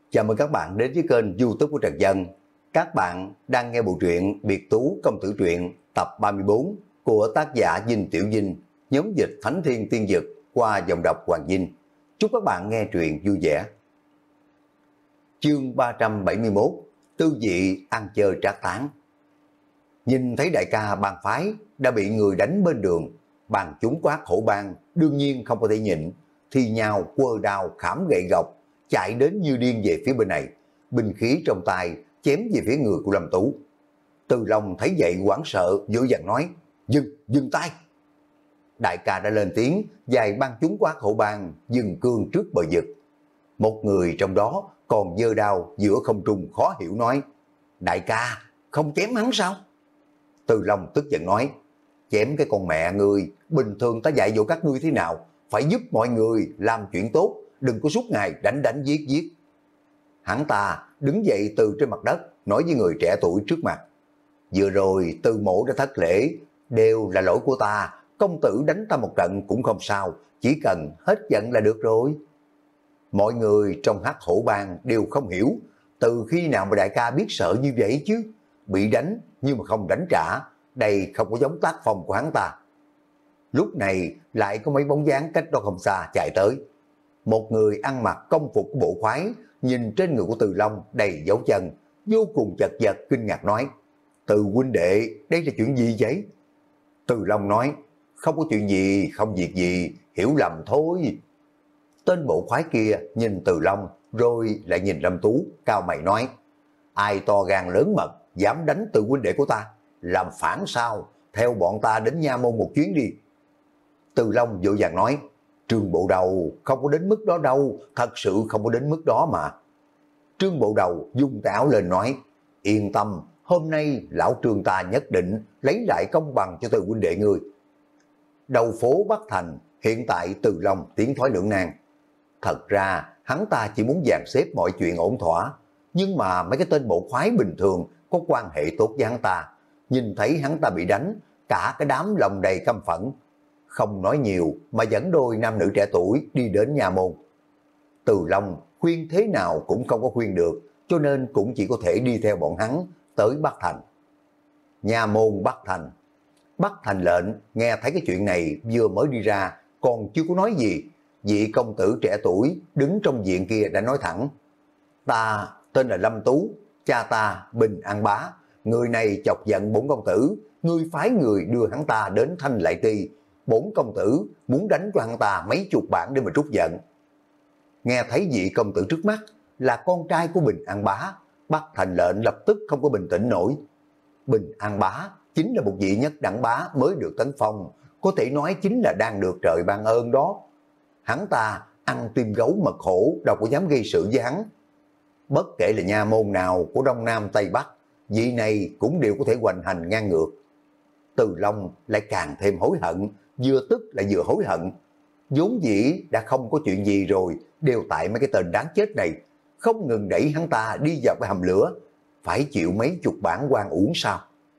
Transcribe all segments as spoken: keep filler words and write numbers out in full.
Chào mừng các bạn đến với kênh YouTube của Trần Dân. Các bạn đang nghe bộ truyện Biệt Tú Công Tử Truyện tập ba mươi bốn của tác giả Dinh Tiểu Dinh, nhóm dịch Thánh Thiên Tiên Dực qua giọng đọc Hoàng Dinh. Chúc các bạn nghe truyện vui vẻ. Chương ba trăm bảy mươi mốt, Tư vị ăn chơi trác tán. Nhìn thấy đại ca bang phái đã bị người đánh bên đường, bàn chúng quát hổ bang đương nhiên không có thể nhịn, thì nhào quơ đao khảm gậy gộc chạy đến như điên về phía bên này, binh khí trong tay chém về phía người của Lâm Tú. Từ Long thấy vậy hoảng sợ vội vàng nói: dừng, dừng tay. Đại ca đã lên tiếng, vài bang chúng quát hổ bang dừng cương trước bờ vực. Một người trong đó còn giơ đao giữa không trung khó hiểu nói: đại ca không chém hắn sao? Từ Long tức giận nói: chém cái con mẹ ngươi, bình thường ta dạy dỗ các ngươi thế nào, phải giúp mọi người làm chuyện tốt, đừng có suốt ngày đánh đánh giết giết. Hắn ta đứng dậy từ trên mặt đất nói với người trẻ tuổi trước mặt: vừa rồi Từ mổ đã thất lễ, đều là lỗi của ta, công tử đánh ta một trận cũng không sao, chỉ cần hết giận là được rồi. Mọi người trong Hắc Hổ bang đều không hiểu, từ khi nào mà đại ca biết sợ như vậy chứ, bị đánh nhưng mà không đánh trả, đây không có giống tác phong của hắn ta. Lúc này lại có mấy bóng dáng cách đó không xa chạy tới. Một người ăn mặc công phục của bộ khoái, nhìn trên người của Từ Long đầy dấu chân, vô cùng chật vật kinh ngạc nói: Từ huynh đệ, đây là chuyện gì vậy? Từ Long nói: không có chuyện gì, không việc gì, hiểu lầm thôi. Tên bộ khoái kia nhìn Từ Long rồi lại nhìn Lâm Tú, cao mày nói: ai to gan lớn mật dám đánh Từ huynh đệ của ta, làm phản sao, theo bọn ta đến nha môn một chuyến đi. Từ Long vội vàng nói: Trương bộ đầu không có đến mức đó đâu, thật sự không có đến mức đó mà. Trương bộ đầu dung tay áo lên nói: yên tâm, hôm nay lão Trương ta nhất định lấy lại công bằng cho Từ huynh đệ ngươi. Đầu phố Bắc Thành hiện tại Từ Long tiến thoái lưỡng nan. Thật ra hắn ta chỉ muốn dàn xếp mọi chuyện ổn thỏa, nhưng mà mấy cái tên bộ khoái bình thường có quan hệ tốt với hắn ta, nhìn thấy hắn ta bị đánh, cả cái đám lòng đầy căm phẫn, không nói nhiều mà dẫn đôi nam nữ trẻ tuổi đi đến nhà môn. Từ Long khuyên thế nào cũng không có khuyên được, cho nên cũng chỉ có thể đi theo bọn hắn tới Bắc Thành. Nhà môn Bắc Thành. Bắc Thành lệnh nghe thấy cái chuyện này vừa mới đi ra, còn chưa có nói gì, vị công tử trẻ tuổi đứng trong viện kia đã nói thẳng: ta tên là Lâm Tú, cha ta Bình An Bá, người này chọc giận bổn công tử, ngươi phái người đưa hắn ta đến Thanh Lại Ti, bổn công tử muốn đánh cho hắn ta mấy chục bản để mà trút giận. Nghe thấy vị công tử trước mắt là con trai của Bình An Bá, Bắc Thành lệnh lập tức không có bình tĩnh nổi. Bình An Bá chính là một vị nhất đẳng bá mới được tấn phong, có thể nói chính là đang được trời ban ơn đó. Hắn ta ăn tim gấu mật hổ, đâu có dám gây sự với hắn. Bất kể là nha môn nào của Đông Nam Tây Bắc, vị này cũng đều có thể hoành hành ngang ngược. Từ Long lại càng thêm hối hận, vừa tức lại vừa hối hận. Vốn dĩ đã không có chuyện gì rồi, đều tại mấy cái tên đáng chết này, không ngừng đẩy hắn ta đi vào cái hầm lửa, phải chịu mấy chục bản oan uổng sao?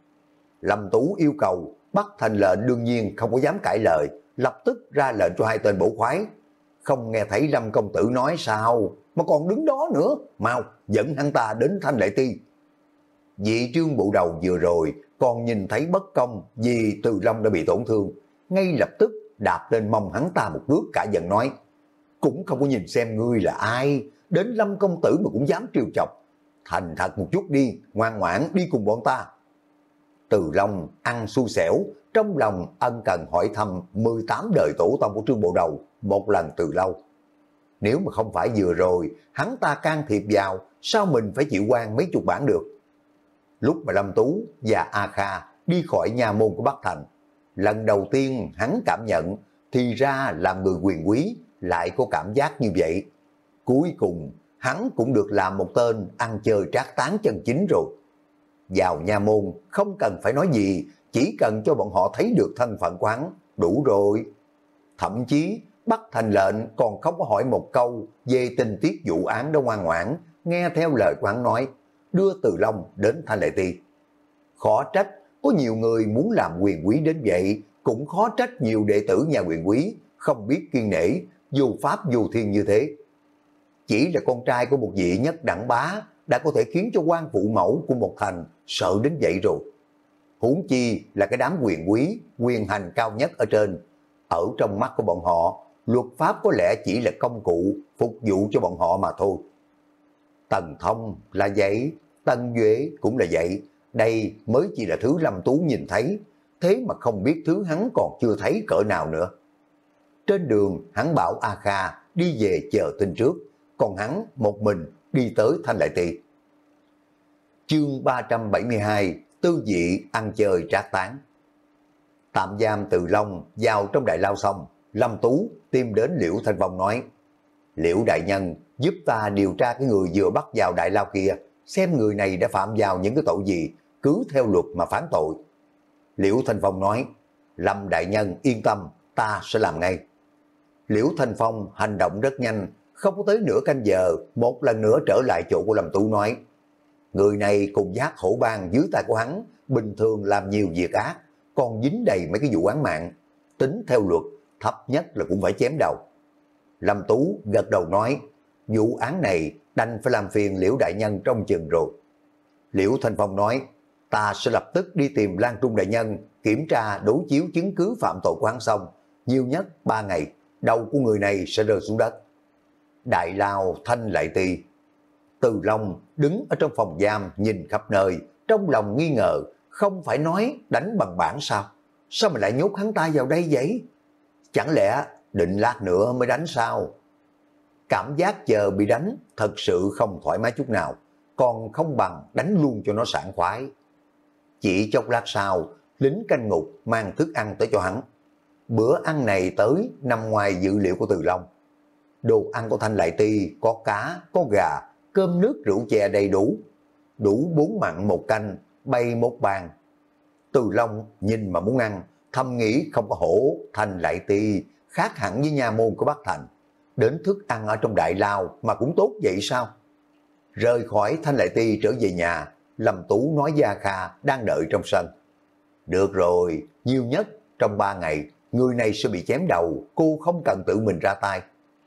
Lâm Tú yêu cầu, Bắc Thành lệnh đương nhiên không có dám cãi lời, lập tức ra lệnh cho hai tên bổ khoái. Không nghe thấy Lâm công tử nói sao mà còn đứng đó nữa, mau dẫn hắn ta đến Thanh Lệ Ti. Vị Trương bộ đầu vừa rồi còn nhìn thấy bất công vì Từ Long đã bị tổn thương, ngay lập tức đạp lên mông hắn ta một bước, cả giận nói: cũng không có nhìn xem ngươi là ai, đến Lâm công tử mà cũng dám trêu chọc, thành thật một chút đi, ngoan ngoãn đi cùng bọn ta. Từ Long ăn xui xẻo, trong lòng ân cần hỏi thăm mười tám đời tổ tông của Trương bộ đầu một lần từ lâu. Nếu mà không phải vừa rồi hắn ta can thiệp vào, sao mình phải chịu quan mấy chục bản được? Lúc mà Lâm Tú và A Kha đi khỏi nhà môn của Bắc Thành, lần đầu tiên hắn cảm nhận thì ra làm người quyền quý lại có cảm giác như vậy. Cuối cùng hắn cũng được làm một tên ăn chơi trác tán chân chính rồi. Vào nhà môn không cần phải nói gì, chỉ cần cho bọn họ thấy được thân phận của hắn đủ rồi. Thậm chí Bắc Thành lệnh còn không có hỏi một câu về tình tiết vụ án đâu, ngoan ngoãn nghe theo lời của hắn nói, đưa Từ Long đến Thanh Lệ Ti. Khó trách có nhiều người muốn làm quyền quý đến vậy, cũng khó trách nhiều đệ tử nhà quyền quý không biết kiêng nể, vô pháp vô thiên như thế. chỉ là con trai của một vị nhất đẳng bá đã có thể khiến cho quan phụ mẫu của một thành sợ đến vậy rồi. Huống chi là cái đám quyền quý, quyền hành cao nhất ở trên. Ở trong mắt của bọn họ, luật pháp có lẽ chỉ là công cụ phục vụ cho bọn họ mà thôi. Tần Thông là vậy, Tần Duệ cũng là vậy, đây mới chỉ là thứ Lâm Tú nhìn thấy, thế mà không biết thứ hắn còn chưa thấy cỡ nào nữa. Trên đường hắn bảo A Kha đi về chờ tin trước, còn hắn một mình đi tới Thanh Lại Ti. Chương ba trăm bảy mươi hai, tư vị ăn chơi trác tán. Tạm giam Từ Long vào trong đại lao xong, Lâm Tú tìm đến Liễu Thanh Phong nói, Liễu đại nhân giúp ta điều tra cái người vừa bắt vào đại lao kia, xem người này đã phạm vào những cái tội gì, cứ theo luật mà phán tội. Liễu Thanh Phong nói, Lâm đại nhân yên tâm, ta sẽ làm ngay. Liễu Thanh Phong hành động rất nhanh, không có tới nửa canh giờ, một lần nữa trở lại chỗ của Lâm Tú nói, người này cùng giác hổ bang dưới tay của hắn, bình thường làm nhiều việc ác, còn dính đầy mấy cái vụ án mạng, tính theo luật, thấp nhất là cũng phải chém đầu. Lâm Tú gật đầu nói, vụ án này đành phải làm phiền Liễu đại nhân trong chừng rồi. Liễu Thanh Phong nói, ta sẽ lập tức đi tìm Lan Trung đại nhân, kiểm tra đối chiếu chứng cứ phạm tội của hắn xong, nhiều nhất ba ngày, đầu của người này sẽ rơi xuống đất. Đại lao Thanh Lại Ti. Từ Long đứng ở trong phòng giam nhìn khắp nơi, trong lòng nghi ngờ, không phải nói đánh bằng bản sao? Sao mà lại nhốt hắn ta vào đây vậy? Chẳng lẽ định lát nữa mới đánh sao? Cảm giác chờ bị đánh thật sự không thoải mái chút nào, còn không bằng đánh luôn cho nó sảng khoái. Chỉ chốc lát sau, lính canh ngục mang thức ăn tới cho hắn. Bữa ăn này tới nằm ngoài dự liệu của Từ Long. Đồ ăn của Thanh Lại Ti có cá, có gà, cơm nước rượu chè đầy đủ. Đủ bốn mặn một canh, bày một bàn. Từ Long nhìn mà muốn ăn, thầm nghĩ không có hổ, Thanh Lại Ti khác hẳn với nha môn của Bắc Thành. Đến thức ăn ở trong đại lao mà cũng tốt vậy sao? Rời khỏi Thanh Lại Ti trở về nhà, Lâm Tú nói với A Kha đang đợi trong sân. Được rồi, nhiều nhất trong ba ngày, người này sẽ bị chém đầu, cô không cần tự mình ra tay.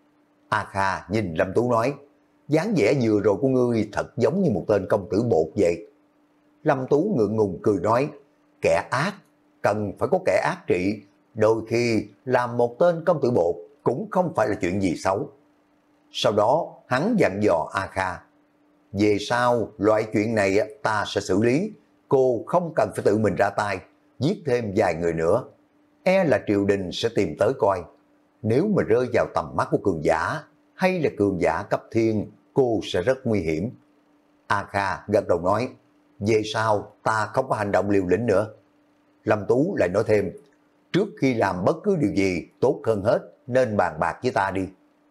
A Kha nhìn Lâm Tú nói, dáng vẻ vừa rồi của ngươi thật giống như một tên công tử bột vậy. Lâm Tú ngượng ngùng cười nói, kẻ ác, cần phải có kẻ ác trị, đôi khi làm một tên công tử bột cũng không phải là chuyện gì xấu. Sau đó hắn dặn dò A Kha, về sau loại chuyện này ta sẽ xử lý, cô không cần phải tự mình ra tay, giết thêm vài người nữa. E là triều đình sẽ tìm tới coi, nếu mà rơi vào tầm mắt của cường giả, hay là cường giả cấp thiên, cô sẽ rất nguy hiểm. A Kha gật đầu nói, về sau ta không có hành động liều lĩnh nữa. Lâm Tú lại nói thêm, trước khi làm bất cứ điều gì tốt hơn hết nên bàn bạc với ta đi.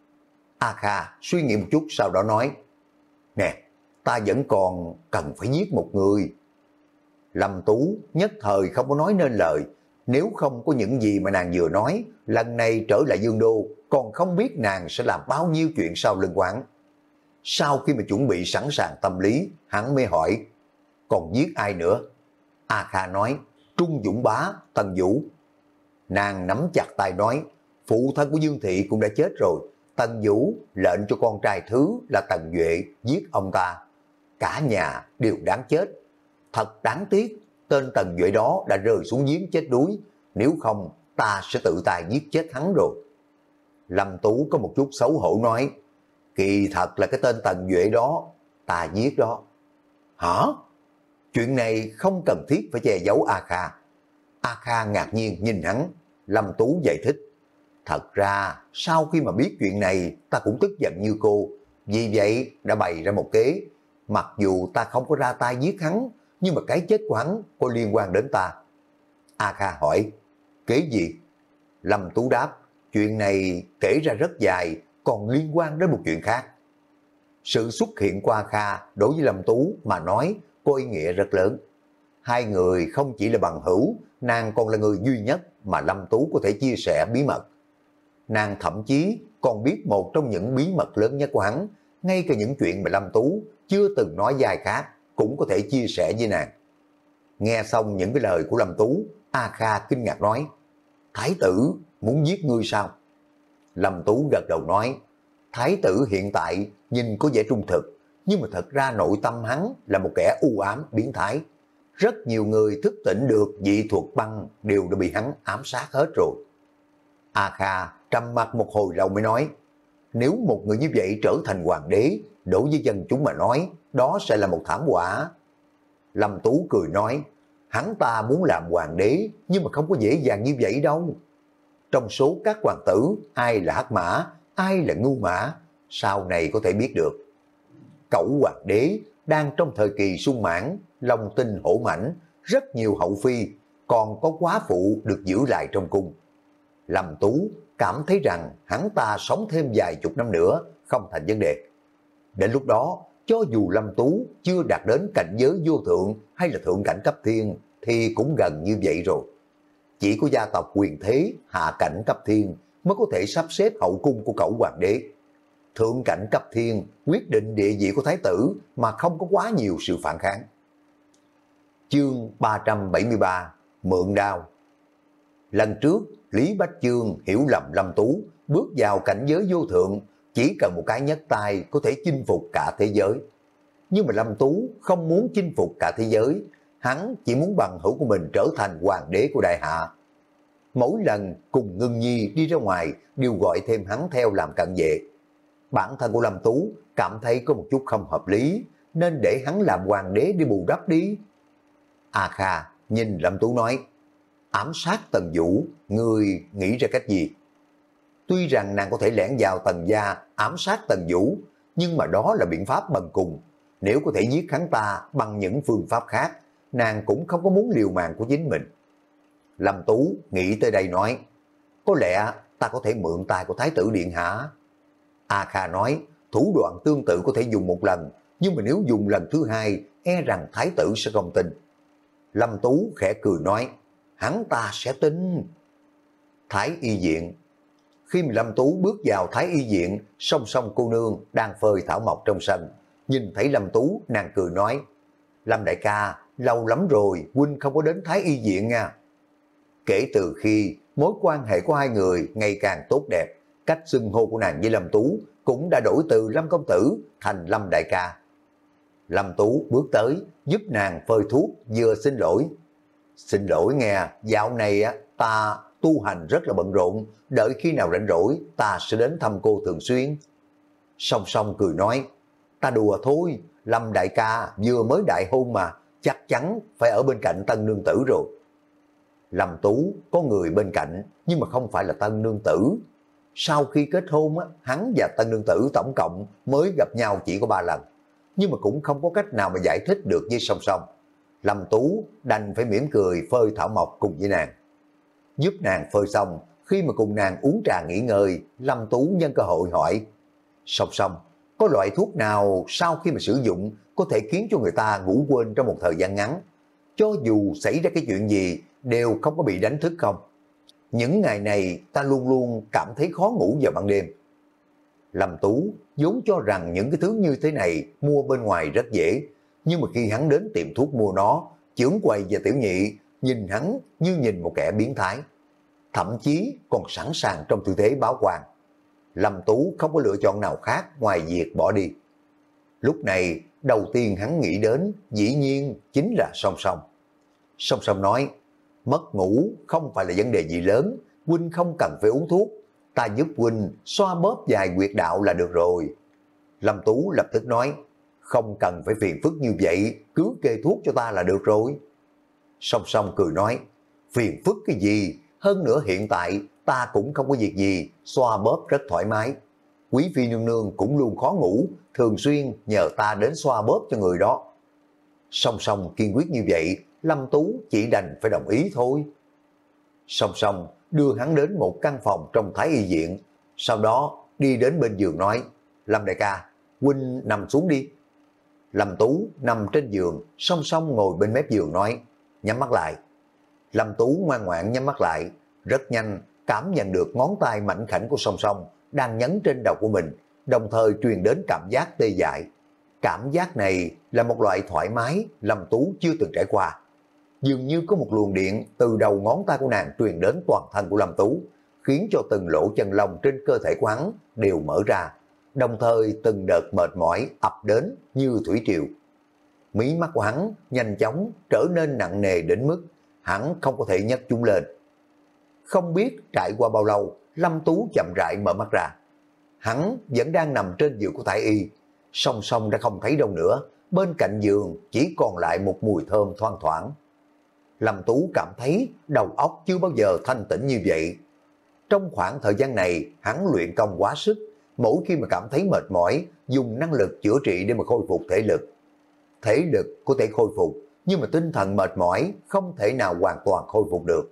A Kha suy nghĩ một chút sau đó nói, nè, ta vẫn còn cần phải giết một người. Lâm Tú nhất thời không có nói nên lời, nếu không có những gì mà nàng vừa nói, lần này trở lại Dương Đô, còn không biết nàng sẽ làm bao nhiêu chuyện sau lưng quán. Sau khi mà chuẩn bị sẵn sàng tâm lý, hắn mới hỏi, còn giết ai nữa? A Kha nói, Trung Dũng Bá, Tần Vũ. Nàng nắm chặt tay nói, phụ thân của Dương Thị cũng đã chết rồi, Tần Vũ lệnh cho con trai thứ là Tần Duệ giết ông ta. Cả nhà đều đáng chết. Thật đáng tiếc, tên Tần Duệ đó đã rơi xuống giếng chết đuối, nếu không ta sẽ tự tay giết chết hắn rồi. Lâm Tú có một chút xấu hổ nói, kỳ thật là cái tên Tần Duệ đó, ta giết đó. Hả? Chuyện này không cần thiết phải che giấu A Kha. A Kha ngạc nhiên nhìn hắn, Lâm Tú giải thích. Thật ra, sau khi mà biết chuyện này, ta cũng tức giận như cô, vì vậy đã bày ra một kế. Mặc dù ta không có ra tay giết hắn, nhưng mà cái chết của hắn có liên quan đến ta. A Kha hỏi, kế gì? Lâm Tú đáp, chuyện này kể ra rất dài, còn liên quan đến một chuyện khác. Sự xuất hiện của A Kha đối với Lâm Tú mà nói có ý nghĩa rất lớn. Hai người không chỉ là bằng hữu, nàng còn là người duy nhất mà Lâm Tú có thể chia sẻ bí mật. Nàng thậm chí còn biết một trong những bí mật lớn nhất của hắn, ngay cả những chuyện mà Lâm Tú chưa từng nói với ai khác cũng có thể chia sẻ với nàng. Nghe xong những cái lời của Lâm Tú, A Kha kinh ngạc nói, Thái tử muốn giết ngươi sao? Lâm Tú gật đầu nói, Thái tử hiện tại nhìn có vẻ trung thực, nhưng mà thật ra nội tâm hắn là một kẻ u ám biến thái. Rất nhiều người thức tỉnh được dị thuật băng đều đã bị hắn ám sát hết rồi. A Kha trầm mặt một hồi lâu mới nói, nếu một người như vậy trở thành hoàng đế, đối với dân chúng mà nói, đó sẽ là một thảm họa. Lâm Tú cười nói, hắn ta muốn làm hoàng đế, nhưng mà không có dễ dàng như vậy đâu. Trong số các hoàng tử, ai là hắc mã, ai là ngu mã, sau này có thể biết được. Cẩu hoàng đế đang trong thời kỳ sung mãn, long tinh hổ mãnh, rất nhiều hậu phi, còn có quá phụ được giữ lại trong cung. Lâm Tú cảm thấy rằng hắn ta sống thêm vài chục năm nữa không thành vấn đề. Đến lúc đó, cho dù Lâm Tú chưa đạt đến cảnh giới vô thượng hay là thượng cảnh cấp thiên thì cũng gần như vậy rồi. Chỉ có gia tộc quyền thế hạ cảnh cấp thiên mới có thể sắp xếp hậu cung của cẩu hoàng đế. Thượng cảnh cấp thiên quyết định địa vị của thái tử mà không có quá nhiều sự phản kháng. Chương ba trăm bảy mươi ba Mượn đao. Lần trước, Lý Bách Chương hiểu lầm Lâm Tú, bước vào cảnh giới vô thượng, chỉ cần một cái nhấc tay có thể chinh phục cả thế giới. Nhưng mà Lâm Tú không muốn chinh phục cả thế giới, hắn chỉ muốn bằng hữu của mình trở thành hoàng đế của đại hạ. Mỗi lần cùng Ngưng Nhi đi ra ngoài đều gọi thêm hắn theo làm cận vệ. Bản thân của Lâm Tú cảm thấy có một chút không hợp lý, nên để hắn làm hoàng đế đi bù đắp đi. A Kha nhìn Lâm Tú nói, ám sát Tần Vũ, ngươi nghĩ ra cách gì? Tuy rằng nàng có thể lẻn vào Tần gia ám sát Tần Vũ, nhưng mà đó là biện pháp bần cùng. Nếu có thể giết hắn ta bằng những phương pháp khác, nàng cũng không có muốn liều mạng của chính mình. Lâm Tú nghĩ tới đây nói, có lẽ ta có thể mượn tay của Thái tử Điện Hạ. A Kha nói, thủ đoạn tương tự có thể dùng một lần, nhưng mà nếu dùng lần thứ hai, e rằng Thái tử sẽ không tin. Lâm Tú khẽ cười nói, hắn ta sẽ tin. Thái y viện. Khi mà Lâm Tú bước vào Thái y viện, song song cô nương đang phơi thảo mộc trong sân. Nhìn thấy Lâm Tú, nàng cười nói, Lâm đại ca, lâu lắm rồi, huynh không có đến Thái y viện nha. Kể từ khi mối quan hệ của hai người ngày càng tốt đẹp, cách xưng hô của nàng với Lâm Tú cũng đã đổi từ Lâm công tử thành Lâm đại ca. Lâm Tú bước tới, giúp nàng phơi thuốc, vừa xin lỗi. Xin lỗi nghe, dạo này ta tu hành rất là bận rộn, đợi khi nào rảnh rỗi ta sẽ đến thăm cô thường xuyên. Song Song cười nói, ta đùa thôi, Lâm đại ca vừa mới đại hôn mà, chắc chắn phải ở bên cạnh tân nương tử rồi. Lâm Tú có người bên cạnh, nhưng mà không phải là tân nương tử. Sau khi kết hôn, hắn và tân nương tử tổng cộng mới gặp nhau chỉ có ba lần, nhưng mà cũng không có cách nào mà giải thích được với Song Song. Lâm Tú đành phải mỉm cười phơi thảo mộc cùng với nàng. Giúp nàng phơi xong, khi mà cùng nàng uống trà nghỉ ngơi, Lâm Tú nhân cơ hội hỏi, Song Song, có loại thuốc nào sau khi mà sử dụng có thể khiến cho người ta ngủ quên trong một thời gian ngắn, cho dù xảy ra cái chuyện gì đều không có bị đánh thức không? Những ngày này ta luôn luôn cảm thấy khó ngủ vào ban đêm. Lâm Tú vốn cho rằng những cái thứ như thế này mua bên ngoài rất dễ, nhưng mà khi hắn đến tiệm thuốc mua nó, trưởng quầy và tiểu nhị nhìn hắn như nhìn một kẻ biến thái, thậm chí còn sẵn sàng trong tư thế báo quan. Lâm Tú không có lựa chọn nào khác ngoài việc bỏ đi. Lúc này đầu tiên hắn nghĩ đến dĩ nhiên chính là Song Song. Song Song nói, mất ngủ không phải là vấn đề gì lớn, huynh không cần phải uống thuốc, ta giúp huynh xoa bóp vài huyệt đạo là được rồi. Lâm Tú lập tức nói, không cần phải phiền phức như vậy, cứ kê thuốc cho ta là được rồi. Song Song cười nói, phiền phức cái gì, hơn nữa hiện tại ta cũng không có việc gì, xoa bóp rất thoải mái. Quý phi nương nương cũng luôn khó ngủ, thường xuyên nhờ ta đến xoa bóp cho người đó. Song Song kiên quyết như vậy, Lâm Tú chỉ đành phải đồng ý thôi. Song Song đưa hắn đến một căn phòng trong Thái y viện, sau đó đi đến bên giường nói, Lâm đại ca, huynh nằm xuống đi. Lâm Tú nằm trên giường, Song Song ngồi bên mép giường nói, nhắm mắt lại. Lâm Tú ngoan ngoãn nhắm mắt lại, rất nhanh cảm nhận được ngón tay mảnh khảnh của Song Song đang nhấn trên đầu của mình, đồng thời truyền đến cảm giác tê dại. Cảm giác này là một loại thoải mái Lâm Tú chưa từng trải qua. Dường như có một luồng điện từ đầu ngón tay của nàng truyền đến toàn thân của Lâm Tú, khiến cho từng lỗ chân lông trên cơ thể của hắn đều mở ra. đồng thời từng đợt mệt mỏi ập đến như thủy triều. Mí mắt của hắn nhanh chóng trở nên nặng nề đến mức hắn không có thể nhấc chúng lên. Không biết trải qua bao lâu, Lâm Tú chậm rãi mở mắt ra. Hắn vẫn đang nằm trên giường của Thái Y, song song đã không thấy đâu nữa, bên cạnh giường chỉ còn lại một mùi thơm thoang thoảng. Lâm Tú cảm thấy đầu óc chưa bao giờ thanh tĩnh như vậy. Trong khoảng thời gian này, hắn luyện công quá sức, mỗi khi mà cảm thấy mệt mỏi, dùng năng lực chữa trị để mà khôi phục thể lực. Thể lực có thể khôi phục, nhưng mà tinh thần mệt mỏi không thể nào hoàn toàn khôi phục được.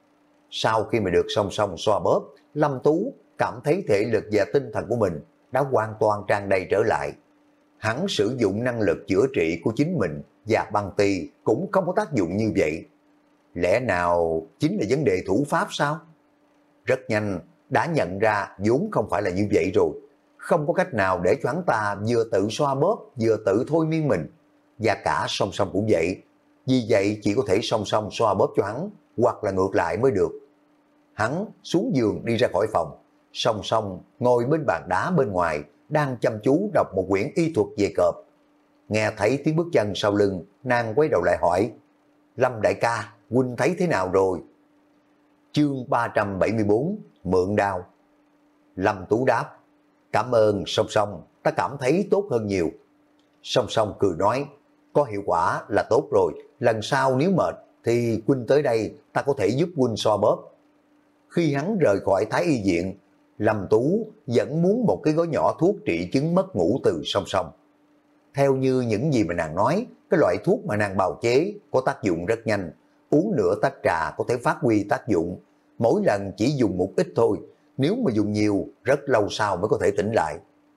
Sau khi mà được song song xoa bóp, Lâm Tú cảm thấy thể lực và tinh thần của mình đã hoàn toàn tràn đầy trở lại. Hắn sử dụng năng lực chữa trị của chính mình và băng ti cũng không có tác dụng như vậy. Lẽ nào chính là vấn đề thủ pháp sao? Rất nhanh đã nhận ra vốn không phải là như vậy rồi. Không có cách nào để cho hắn ta vừa tự xoa bóp vừa tự thôi miên mình. Và cả song song cũng vậy. Vì vậy chỉ có thể song song xoa bóp cho hắn, hoặc là ngược lại mới được. Hắn xuống giường đi ra khỏi phòng, song song ngồi bên bàn đá bên ngoài, đang chăm chú đọc một quyển y thuật về cọp. Nghe thấy tiếng bước chân sau lưng, nàng quay đầu lại hỏi, Lâm đại ca, huynh thấy thế nào rồi? Chương ba trăm bảy mươi bốn, mượn đao. Lâm Tú đáp, cảm ơn song song, ta cảm thấy tốt hơn nhiều. Song song cười nói, có hiệu quả là tốt rồi, lần sau nếu mệt thì huynh tới đây, ta có thể giúp huynh xoa bóp. Khi hắn rời khỏi Thái Y viện, Lâm Tú vẫn muốn một cái gói nhỏ thuốc trị chứng mất ngủ từ song song. Theo như những gì mà nàng nói, cái loại thuốc mà nàng bào chế có tác dụng rất nhanh, uống nửa tách trà có thể phát huy tác dụng, mỗi lần chỉ dùng một ít thôi, nếu mà dùng nhiều rất lâu sau mới có thể tỉnh lại.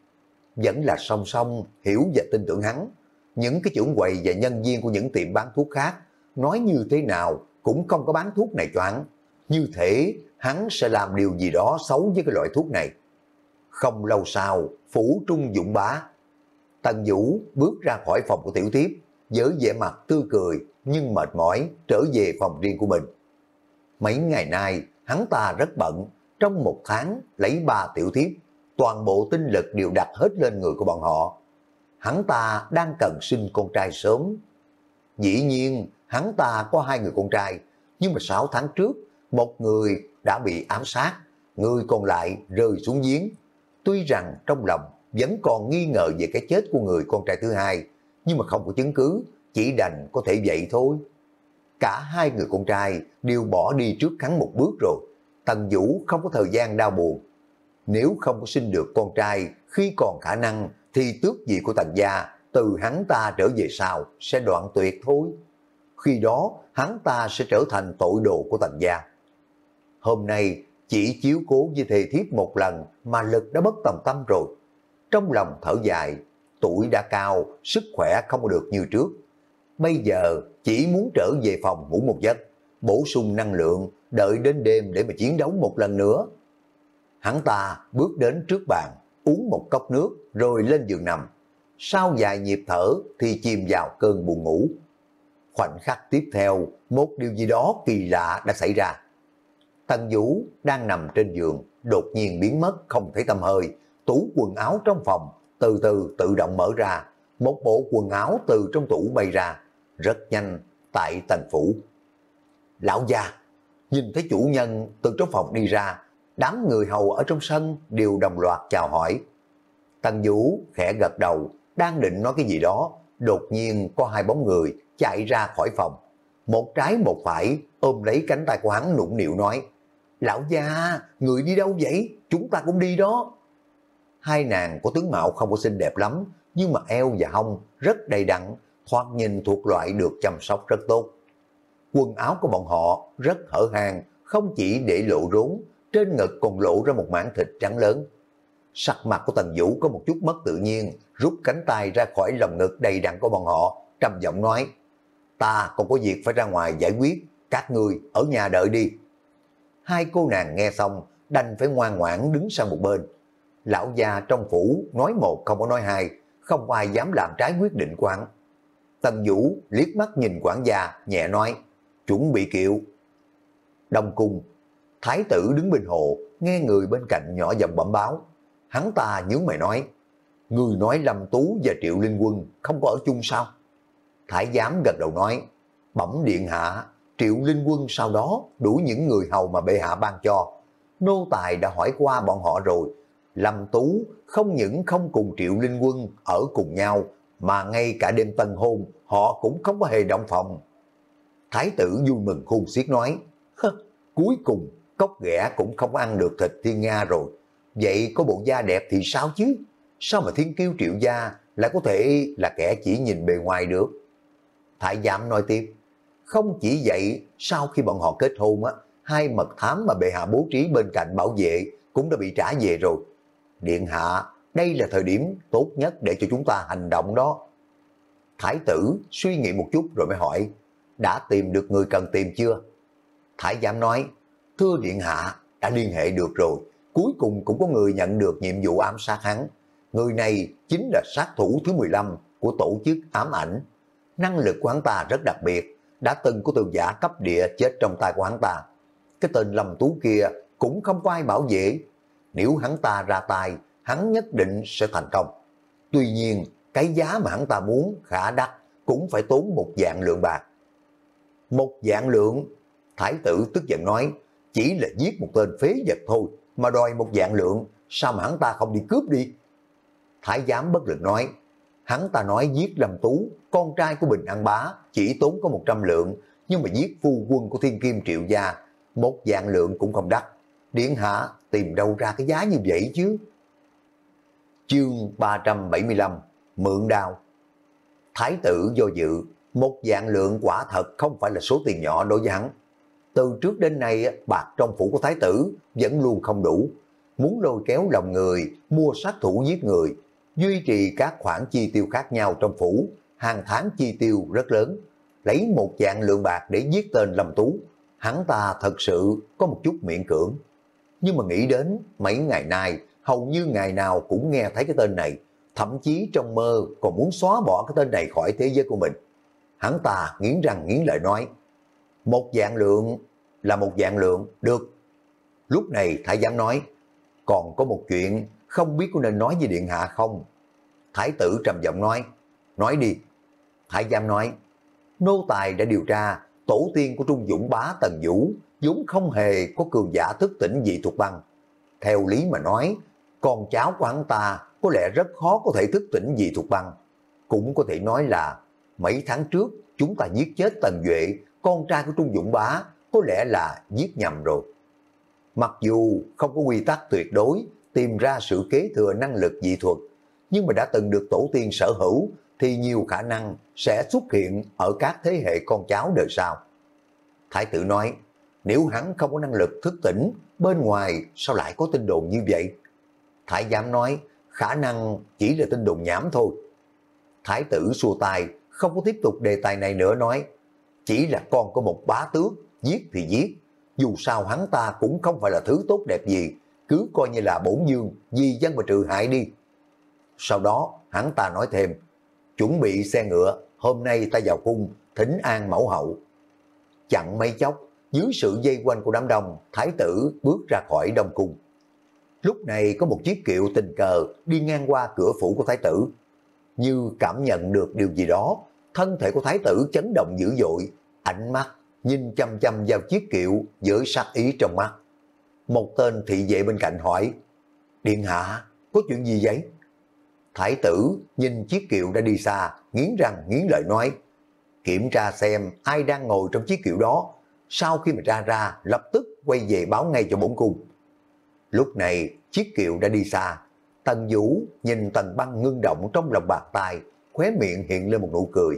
Vẫn là song song hiểu và tin tưởng hắn. Những cái trưởng quầy và nhân viên của những tiệm bán thuốc khác nói như thế nào cũng không có bán thuốc này cho hắn. Như thể hắn sẽ làm điều gì đó xấu với cái loại thuốc này. Không lâu sau, phủ trung dụng bá, Tần Vũ bước ra khỏi phòng của tiểu thiếp, với vẻ mặt tươi cười nhưng mệt mỏi trở về phòng riêng của mình. Mấy ngày nay hắn ta rất bận, trong một tháng lấy ba tiểu thiếp, toàn bộ tinh lực đều đặt hết lên người của bọn họ. Hắn ta đang cần sinh con trai sớm. Dĩ nhiên hắn ta có hai người con trai, nhưng mà sáu tháng trước một người đã bị ám sát, người còn lại rơi xuống giếng. Tuy rằng trong lòng vẫn còn nghi ngờ về cái chết của người con trai thứ hai, nhưng mà không có chứng cứ, chỉ đành có thể vậy thôi. Cả hai người con trai đều bỏ đi trước hắn một bước rồi. Tần Vũ không có thời gian đau buồn. Nếu không có sinh được con trai khi còn khả năng, thì tước vị của Tần gia từ hắn ta trở về sau sẽ đoạn tuyệt thôi. Khi đó hắn ta sẽ trở thành tội đồ của Tần gia. Hôm nay chỉ chiếu cố với thề thiếp một lần mà lực đã bất tòng tâm rồi. Trong lòng thở dài, tuổi đã cao, sức khỏe không có được như trước. Bây giờ chỉ muốn trở về phòng ngủ một giấc, bổ sung năng lượng, đợi đến đêm để mà chiến đấu một lần nữa. Hắn ta bước đến trước bàn, uống một cốc nước rồi lên giường nằm. Sau vài nhịp thở thì chìm vào cơn buồn ngủ. Khoảnh khắc tiếp theo, một điều gì đó kỳ lạ đã xảy ra. Tần Vũ đang nằm trên giường, đột nhiên biến mất không thấy tăm hơi. Tủ quần áo trong phòng từ từ tự động mở ra, một bộ quần áo từ trong tủ bay ra. Rất nhanh tại Tần phủ. Lão gia nhìn thấy chủ nhân từ trong phòng đi ra, đám người hầu ở trong sân đều đồng loạt chào hỏi. Tần Vũ khẽ gật đầu, đang định nói cái gì đó, đột nhiên có hai bóng người chạy ra khỏi phòng. Một trái một phải ôm lấy cánh tay của hắn nũng nịu nói, lão gia, người đi đâu vậy? Chúng ta cũng đi đó. Hai nàng có tướng mạo không có xinh đẹp lắm, nhưng mà eo và hông rất đầy đặn, thoạt nhìn thuộc loại được chăm sóc rất tốt. Quần áo của bọn họ rất hở hang, không chỉ để lộ rốn, trên ngực còn lộ ra một mảng thịt trắng lớn. Sắc mặt của Tần Vũ có một chút mất tự nhiên, rút cánh tay ra khỏi lồng ngực đầy đặn của bọn họ, trầm giọng nói, ta còn có việc phải ra ngoài giải quyết, các ngươi ở nhà đợi đi. Hai cô nàng nghe xong, đành phải ngoan ngoãn đứng sang một bên. Lão già trong phủ nói một không có nói hai, không ai dám làm trái quyết định của hắn. Tần Vũ liếc mắt nhìn quản gia, nhẹ nói, chuẩn bị kiệu. Đông cung, thái tử đứng bên hồ, nghe người bên cạnh nhỏ giọng bẩm báo. Hắn ta nhướng mày nói, người nói Lâm Tú và Triệu Linh Quân không có ở chung sao? Thái giám gật đầu nói, bẩm điện hạ, Triệu Linh Quân sau đó đuổi những người hầu mà bệ hạ ban cho. Nô tài đã hỏi qua bọn họ rồi, Lâm Tú không những không cùng Triệu Linh Quân ở cùng nhau, mà ngay cả đêm tân hôn họ cũng không có hề động phòng. Thái tử vui mừng khôn xiết nói, cuối cùng cốc ghẻ cũng không ăn được thịt thiên nga rồi, vậy có bộ da đẹp thì sao chứ? Sao mà thiên kiêu Triệu gia lại có thể là kẻ chỉ nhìn bề ngoài được? Thái giám nói tiếp, không chỉ vậy, sau khi bọn họ kết hôn á, hai mật thám mà bệ hạ bố trí bên cạnh bảo vệ cũng đã bị trả về rồi. Điện hạ, đây là thời điểm tốt nhất để cho chúng ta hành động đó. Thái tử suy nghĩ một chút rồi mới hỏi, đã tìm được người cần tìm chưa? Thái giám nói, thưa điện hạ, đã liên hệ được rồi, cuối cùng cũng có người nhận được nhiệm vụ ám sát hắn. Người này chính là sát thủ thứ mười lăm của tổ chức ám ảnh. Năng lực của hắn ta rất đặc biệt, đã từng có tường giả cấp địa chết trong tay của hắn ta. Cái tên Lâm Tú kia cũng không có ai bảo vệ. Nếu hắn ta ra tay, hắn nhất định sẽ thành công. Tuy nhiên, cái giá mà hắn ta muốn khá đắt, cũng phải tốn một vạn lượng bạc. Một vạn lượng? Thái tử tức giận nói, chỉ là giết một tên phế vật thôi, mà đòi một vạn lượng, sao mà hắn ta không đi cướp đi? Thái giám bất lực nói, hắn ta nói giết Lâm Tú, con trai của Bình An Bá, chỉ tốn có một trăm lượng, nhưng mà giết phu quân của Thiên Kim Triệu gia, một vạn lượng cũng không đắt. Điện hạ tìm đâu ra cái giá như vậy chứ? Chương ba trăm bảy mươi lăm, mượn đao. Thái tử do dự, một vạn lượng quả thật không phải là số tiền nhỏ đối với hắn. Từ trước đến nay, bạc trong phủ của thái tử vẫn luôn không đủ. Muốn lôi kéo lòng người, mua sát thủ giết người, duy trì các khoản chi tiêu khác nhau trong phủ, hàng tháng chi tiêu rất lớn. Lấy một vạn lượng bạc để giết tên Lâm Tú, hắn ta thật sự có một chút miễn cưỡng. Nhưng mà nghĩ đến mấy ngày nay, hầu như ngày nào cũng nghe thấy cái tên này, thậm chí trong mơ còn muốn xóa bỏ cái tên này khỏi thế giới của mình. Hắn ta nghiến răng nghiến lợi nói, một vạn lượng là một vạn lượng, được. Lúc này thái giám nói, còn có một chuyện không biết có nên nói với điện hạ không? Thái tử trầm giọng nói, nói đi. Thái giám nói, nô tài đã điều tra, tổ tiên của Trung Dũng Bá Tần Vũ vốn không hề có cường giả thức tỉnh dị thuộc băng. Theo lý mà nói, con cháu của hắn ta có lẽ rất khó có thể thức tỉnh dị thuộc băng. Cũng có thể nói là mấy tháng trước chúng ta giết chết Tần Duệ, con trai của Trung Dũng Bá, có lẽ là giết nhầm rồi. Mặc dù không có quy tắc tuyệt đối tìm ra sự kế thừa năng lực dị thuật, nhưng mà đã từng được tổ tiên sở hữu thì nhiều khả năng sẽ xuất hiện ở các thế hệ con cháu đời sau. Thái tử nói, nếu hắn không có năng lực thức tỉnh, bên ngoài sao lại có tin đồn như vậy? Thái giám nói, khả năng chỉ là tin đồn nhảm thôi. Thái tử xua tay, không có tiếp tục đề tài này nữa, nói, chỉ là con của một bá tước, giết thì giết, dù sao hắn ta cũng không phải là thứ tốt đẹp gì, cứ coi như là bổn dương, vì dân mà trừ hại đi. Sau đó hắn ta nói thêm, chuẩn bị xe ngựa, hôm nay ta vào cung, thỉnh an mẫu hậu. Chặn mấy chốc, dưới sự dây quanh của đám đông, thái tử bước ra khỏi đông cung. Lúc này có một chiếc kiệu tình cờ đi ngang qua cửa phủ của thái tử. Như cảm nhận được điều gì đó, thân thể của thái tử chấn động dữ dội, ánh mắt nhìn chăm chăm vào chiếc kiệu với sát ý trong mắt. Một tên thị vệ bên cạnh hỏi, điện hạ, có chuyện gì vậy? Thái tử nhìn chiếc kiệu đã đi xa, nghiến răng nghiến lợi nói, kiểm tra xem ai đang ngồi trong chiếc kiệu đó, sau khi mà ra ra lập tức quay về báo ngay cho bổn cung. Lúc này chiếc kiệu đã đi xa, Tần Vũ nhìn Tần Băng ngưng động trong lòng bàn tay, khóe miệng hiện lên một nụ cười.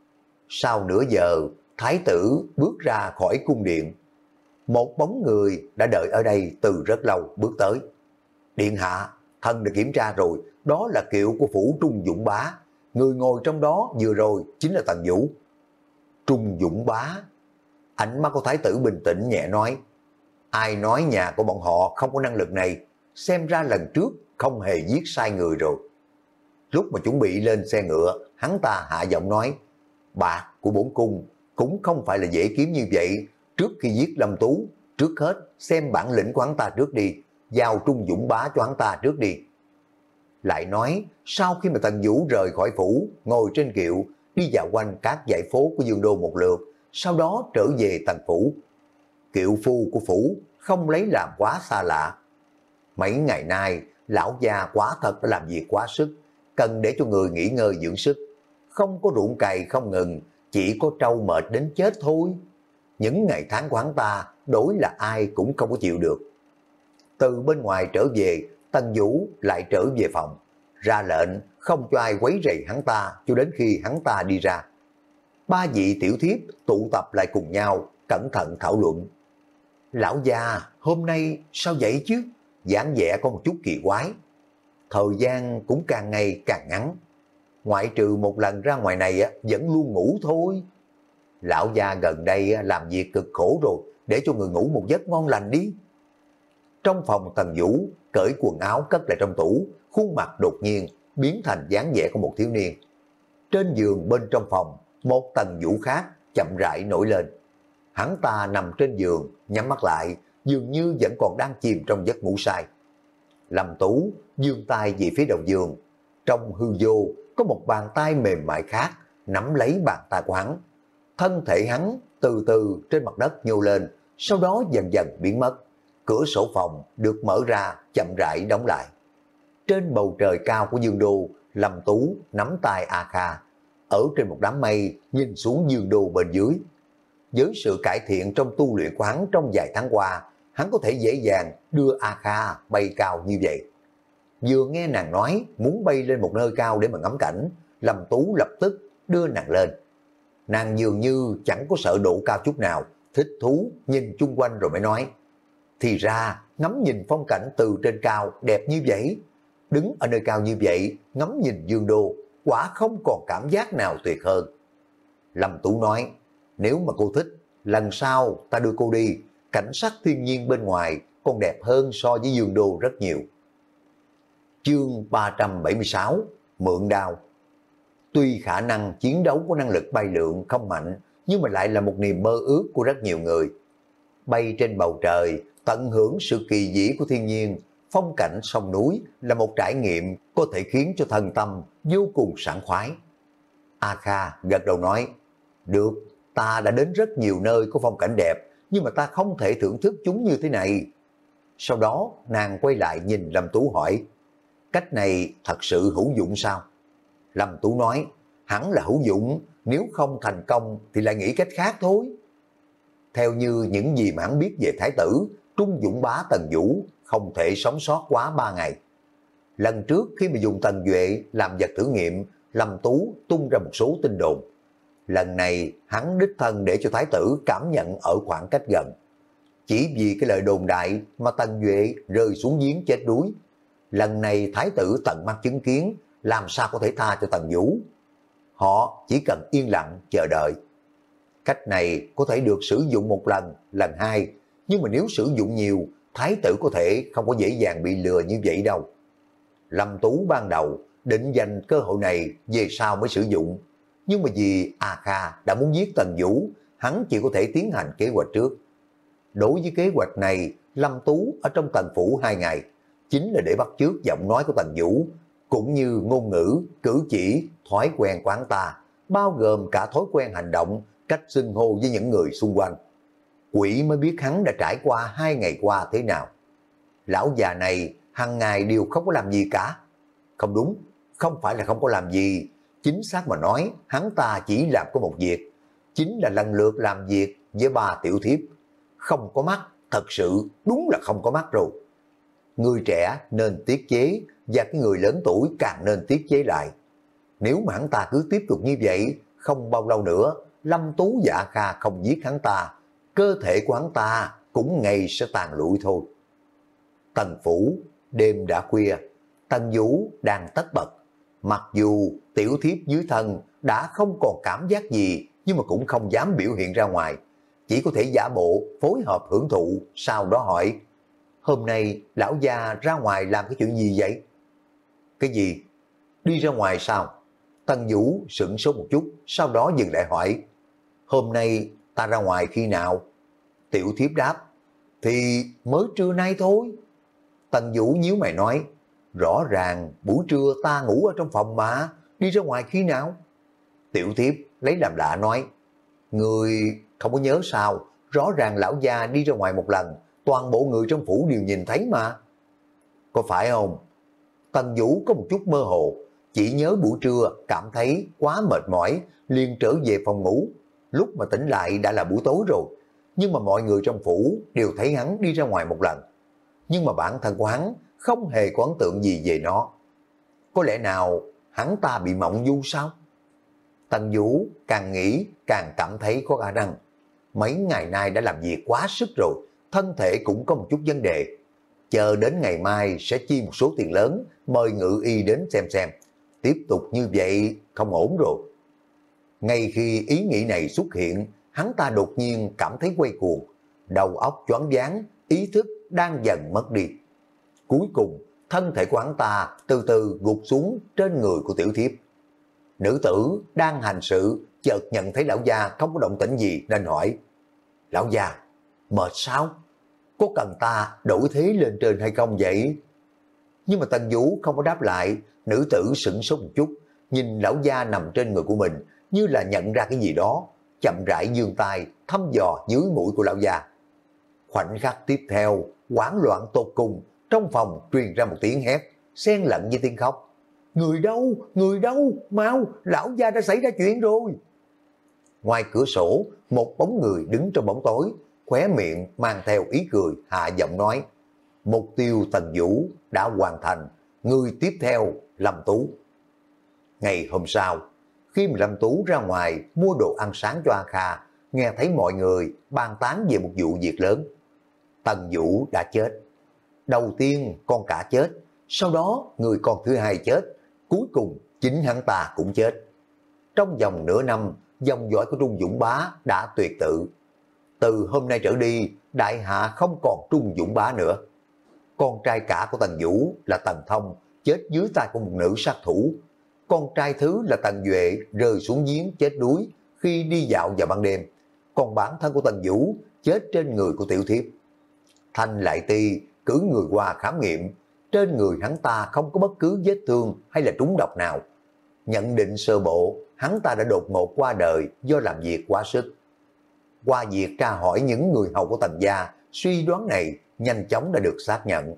Sau nửa giờ, thái tử bước ra khỏi cung điện. Một bóng người đã đợi ở đây từ rất lâu bước tới. Điện hạ, thần đã kiểm tra rồi, đó là kiệu của phủ Trung Dũng Bá. Người ngồi trong đó vừa rồi chính là Tần Vũ. Trung Dũng Bá. Ánh mắt của thái tử bình tĩnh nhẹ nói, ai nói nhà của bọn họ không có năng lực này, xem ra lần trước không hề giết sai người rồi. Lúc mà chuẩn bị lên xe ngựa, hắn ta hạ giọng nói, bạc của bổn cung cũng không phải là dễ kiếm như vậy. Trước khi giết Lâm Tú, trước hết xem bản lĩnh của hắn ta trước đi, giao Trung Dũng Bá cho hắn ta trước đi. Lại nói, sau khi mà Tần Vũ rời khỏi phủ, ngồi trên kiệu, đi dạo quanh các dãy phố của Dương Đô một lượt, sau đó trở về Tần phủ. Kiệu phu của phủ không lấy làm quá xa lạ. Mấy ngày nay, lão già quá thật đã làm việc quá sức, cần để cho người nghỉ ngơi dưỡng sức. Không có ruộng cày không ngừng, chỉ có trâu mệt đến chết thôi. Những ngày tháng của hắn ta, đối là ai cũng không có chịu được. Từ bên ngoài trở về, Tần Vũ lại trở về phòng, ra lệnh không cho ai quấy rầy hắn ta cho đến khi hắn ta đi ra. Ba vị tiểu thiếp tụ tập lại cùng nhau, cẩn thận thảo luận. Lão già, hôm nay sao vậy chứ? Dáng vẻ có một chút kỳ quái. Thời gian cũng càng ngày càng ngắn. Ngoại trừ một lần ra ngoài này vẫn luôn ngủ thôi. Lão già gần đây làm việc cực khổ rồi, để cho người ngủ một giấc ngon lành đi. Trong phòng Tần Vũ, cởi quần áo cất lại trong tủ, khuôn mặt đột nhiên biến thành dáng vẻ của một thiếu niên. Trên giường bên trong phòng, một Tần Vũ khác chậm rãi nổi lên. Hắn ta nằm trên giường, nhắm mắt lại, dường như vẫn còn đang chìm trong giấc ngủ say. Lâm Tú giương tay về phía đầu giường, trong hư vô có một bàn tay mềm mại khác nắm lấy bàn tay của hắn. Thân thể hắn từ từ trên mặt đất nhô lên, sau đó dần dần biến mất. Cửa sổ phòng được mở ra, chậm rãi đóng lại. Trên bầu trời cao của Dương Đô, Lâm Tú nắm tay A Kha, ở trên một đám mây nhìn xuống Dương Đô bên dưới. Với sự cải thiện trong tu luyện của hắn trong vài tháng qua, hắn có thể dễ dàng đưa A Kha bay cao như vậy. Vừa nghe nàng nói muốn bay lên một nơi cao để mà ngắm cảnh, Lâm Tú lập tức đưa nàng lên. Nàng dường như chẳng có sợ độ cao chút nào, thích thú nhìn chung quanh rồi mới nói. Thì ra ngắm nhìn phong cảnh từ trên cao đẹp như vậy, đứng ở nơi cao như vậy ngắm nhìn Dương Đô, quả không còn cảm giác nào tuyệt hơn. Lâm Tú nói, nếu mà cô thích, lần sau ta đưa cô đi, cảnh sắc thiên nhiên bên ngoài còn đẹp hơn so với Dương Đô rất nhiều. Chương ba trăm bảy mươi sáu, Mượn đao. Tuy khả năng chiến đấu của năng lực bay lượn không mạnh, nhưng mà lại là một niềm mơ ước của rất nhiều người. Bay trên bầu trời, tận hưởng sự kỳ vĩ của thiên nhiên, phong cảnh sông núi là một trải nghiệm có thể khiến cho thân tâm vô cùng sảng khoái. A Kha gật đầu nói, được, ta đã đến rất nhiều nơi có phong cảnh đẹp, nhưng mà ta không thể thưởng thức chúng như thế này. Sau đó nàng quay lại nhìn Lâm Tú hỏi, cách này thật sự hữu dụng sao? Lâm Tú nói, hẳn là hữu dụng, nếu không thành công thì lại nghĩ cách khác thôi. Theo như những gì mà hắn biết về thái tử, Trung Dũng Bá Tần Vũ không thể sống sót quá ba ngày. Lần trước khi mà dùng Tần Duệ làm vật thử nghiệm, Lâm Tú tung ra một số tin đồn. Lần này hắn đích thân để cho thái tử cảm nhận ở khoảng cách gần. Chỉ vì cái lời đồn đại mà Tần Duệ rơi xuống giếng chết đuối. Lần này thái tử tận mắt chứng kiến, làm sao có thể tha cho Tần Vũ. Họ chỉ cần yên lặng chờ đợi. Cách này có thể được sử dụng một lần, lần hai, nhưng mà nếu sử dụng nhiều, thái tử có thể không có dễ dàng bị lừa như vậy đâu. Lâm Tú ban đầu định dành cơ hội này về sau mới sử dụng, nhưng mà vì A Kha đã muốn giết Tần Vũ, hắn chỉ có thể tiến hành kế hoạch trước. Đối với kế hoạch này, Lâm Tú ở trong Tần phủ hai ngày, chính là để bắt chước giọng nói của Tần Vũ, cũng như ngôn ngữ, cử chỉ, thói quen của hắn ta, bao gồm cả thói quen hành động, cách xưng hô với những người xung quanh. Quỷ mới biết hắn đã trải qua hai ngày qua thế nào. Lão già này hàng ngày đều không có làm gì cả. Không đúng, không phải là không có làm gì, chính xác mà nói hắn ta chỉ làm có một việc, chính là lần lượt làm việc với ba tiểu thiếp. Không có mắt, thật sự đúng là không có mắt rồi. Người trẻ nên tiết chế, và cái người lớn tuổi càng nên tiết chế lại. Nếu mà hắn ta cứ tiếp tục như vậy, không bao lâu nữa, Lâm Tú và A Kha không giết hắn ta, cơ thể của hắn ta cũng ngày sẽ tàn lụi thôi. Tần phủ, đêm đã khuya, Tần Vũ đang tất bật. Mặc dù tiểu thiếp dưới thân đã không còn cảm giác gì, nhưng mà cũng không dám biểu hiện ra ngoài. Chỉ có thể giả bộ, phối hợp hưởng thụ, sau đó hỏi, hôm nay lão gia ra ngoài làm cái chuyện gì vậy? Cái gì? Đi ra ngoài sao? Tần Vũ sửng sốt một chút, sau đó dừng lại hỏi, hôm nay ta ra ngoài khi nào? Tiểu thiếp đáp, thì mới trưa nay thôi. Tần Vũ nhíu mày nói, rõ ràng buổi trưa ta ngủ ở trong phòng mà, đi ra ngoài khi nào? Tiểu thiếp lấy làm lạ nói, người không có nhớ sao, rõ ràng lão gia đi ra ngoài một lần, toàn bộ người trong phủ đều nhìn thấy mà. Có phải không? Tần Vũ có một chút mơ hồ, chỉ nhớ buổi trưa cảm thấy quá mệt mỏi, liền trở về phòng ngủ. Lúc mà tỉnh lại đã là buổi tối rồi, nhưng mà mọi người trong phủ đều thấy hắn đi ra ngoài một lần. Nhưng mà bản thân của hắn không hề có ấn tượng gì về nó. Có lẽ nào hắn ta bị mộng du sao? Tần Vũ càng nghĩ càng cảm thấy có khả năng. Mấy ngày nay đã làm việc quá sức rồi, thân thể cũng có một chút vấn đề. Chờ đến ngày mai sẽ chi một số tiền lớn, mời ngự y đến xem xem. Tiếp tục như vậy không ổn rồi. Ngay khi ý nghĩ này xuất hiện, hắn ta đột nhiên cảm thấy quay cuồng, đầu óc choáng váng, ý thức đang dần mất đi. Cuối cùng, thân thể của hắn ta từ từ gục xuống trên người của tiểu thiếp. Nữ tử đang hành sự, chợt nhận thấy lão gia không có động tĩnh gì nên hỏi, lão gia, mệt sao? Có cần ta đổi thế lên trên hay không vậy? Nhưng mà Tần Vũ không có đáp lại, nữ tử sững sốt một chút, nhìn lão gia nằm trên người của mình, như là nhận ra cái gì đó, chậm rãi giương tay thăm dò dưới mũi của lão gia. Khoảnh khắc tiếp theo, hoảng loạn tột cùng, trong phòng truyền ra một tiếng hét, xen lẫn với tiếng khóc. Người đâu? Người đâu? Mau, lão gia đã xảy ra chuyện rồi. Ngoài cửa sổ, một bóng người đứng trong bóng tối, khóe miệng mang theo ý cười, hạ giọng nói, mục tiêu Tần Vũ đã hoàn thành, người tiếp theo Lâm Tú. Ngày hôm sau, khi mà Lâm Tú ra ngoài mua đồ ăn sáng cho A Kha, nghe thấy mọi người bàn tán về một vụ việc lớn. Tần Vũ đã chết. Đầu tiên con cả chết, sau đó người con thứ hai chết, cuối cùng chính hắn ta cũng chết. Trong vòng nửa năm, dòng dõi của Trung Dũng Bá đã tuyệt tự. Từ hôm nay trở đi, đại hạ không còn Trung Dũng Bá nữa. Con trai cả của Tần Vũ là Tần Thông, chết dưới tay của một nữ sát thủ. Con trai thứ là Tần Duệ rơi xuống giếng chết đuối khi đi dạo vào ban đêm. Còn bản thân của Tần Vũ chết trên người của tiểu thiếp. Thanh Lại Ti cử người qua khám nghiệm, trên người hắn ta không có bất cứ vết thương hay là trúng độc nào. Nhận định sơ bộ, hắn ta đã đột ngột qua đời do làm việc quá sức. Qua việc tra hỏi những người hầu của Tần gia, suy đoán này nhanh chóng đã được xác nhận.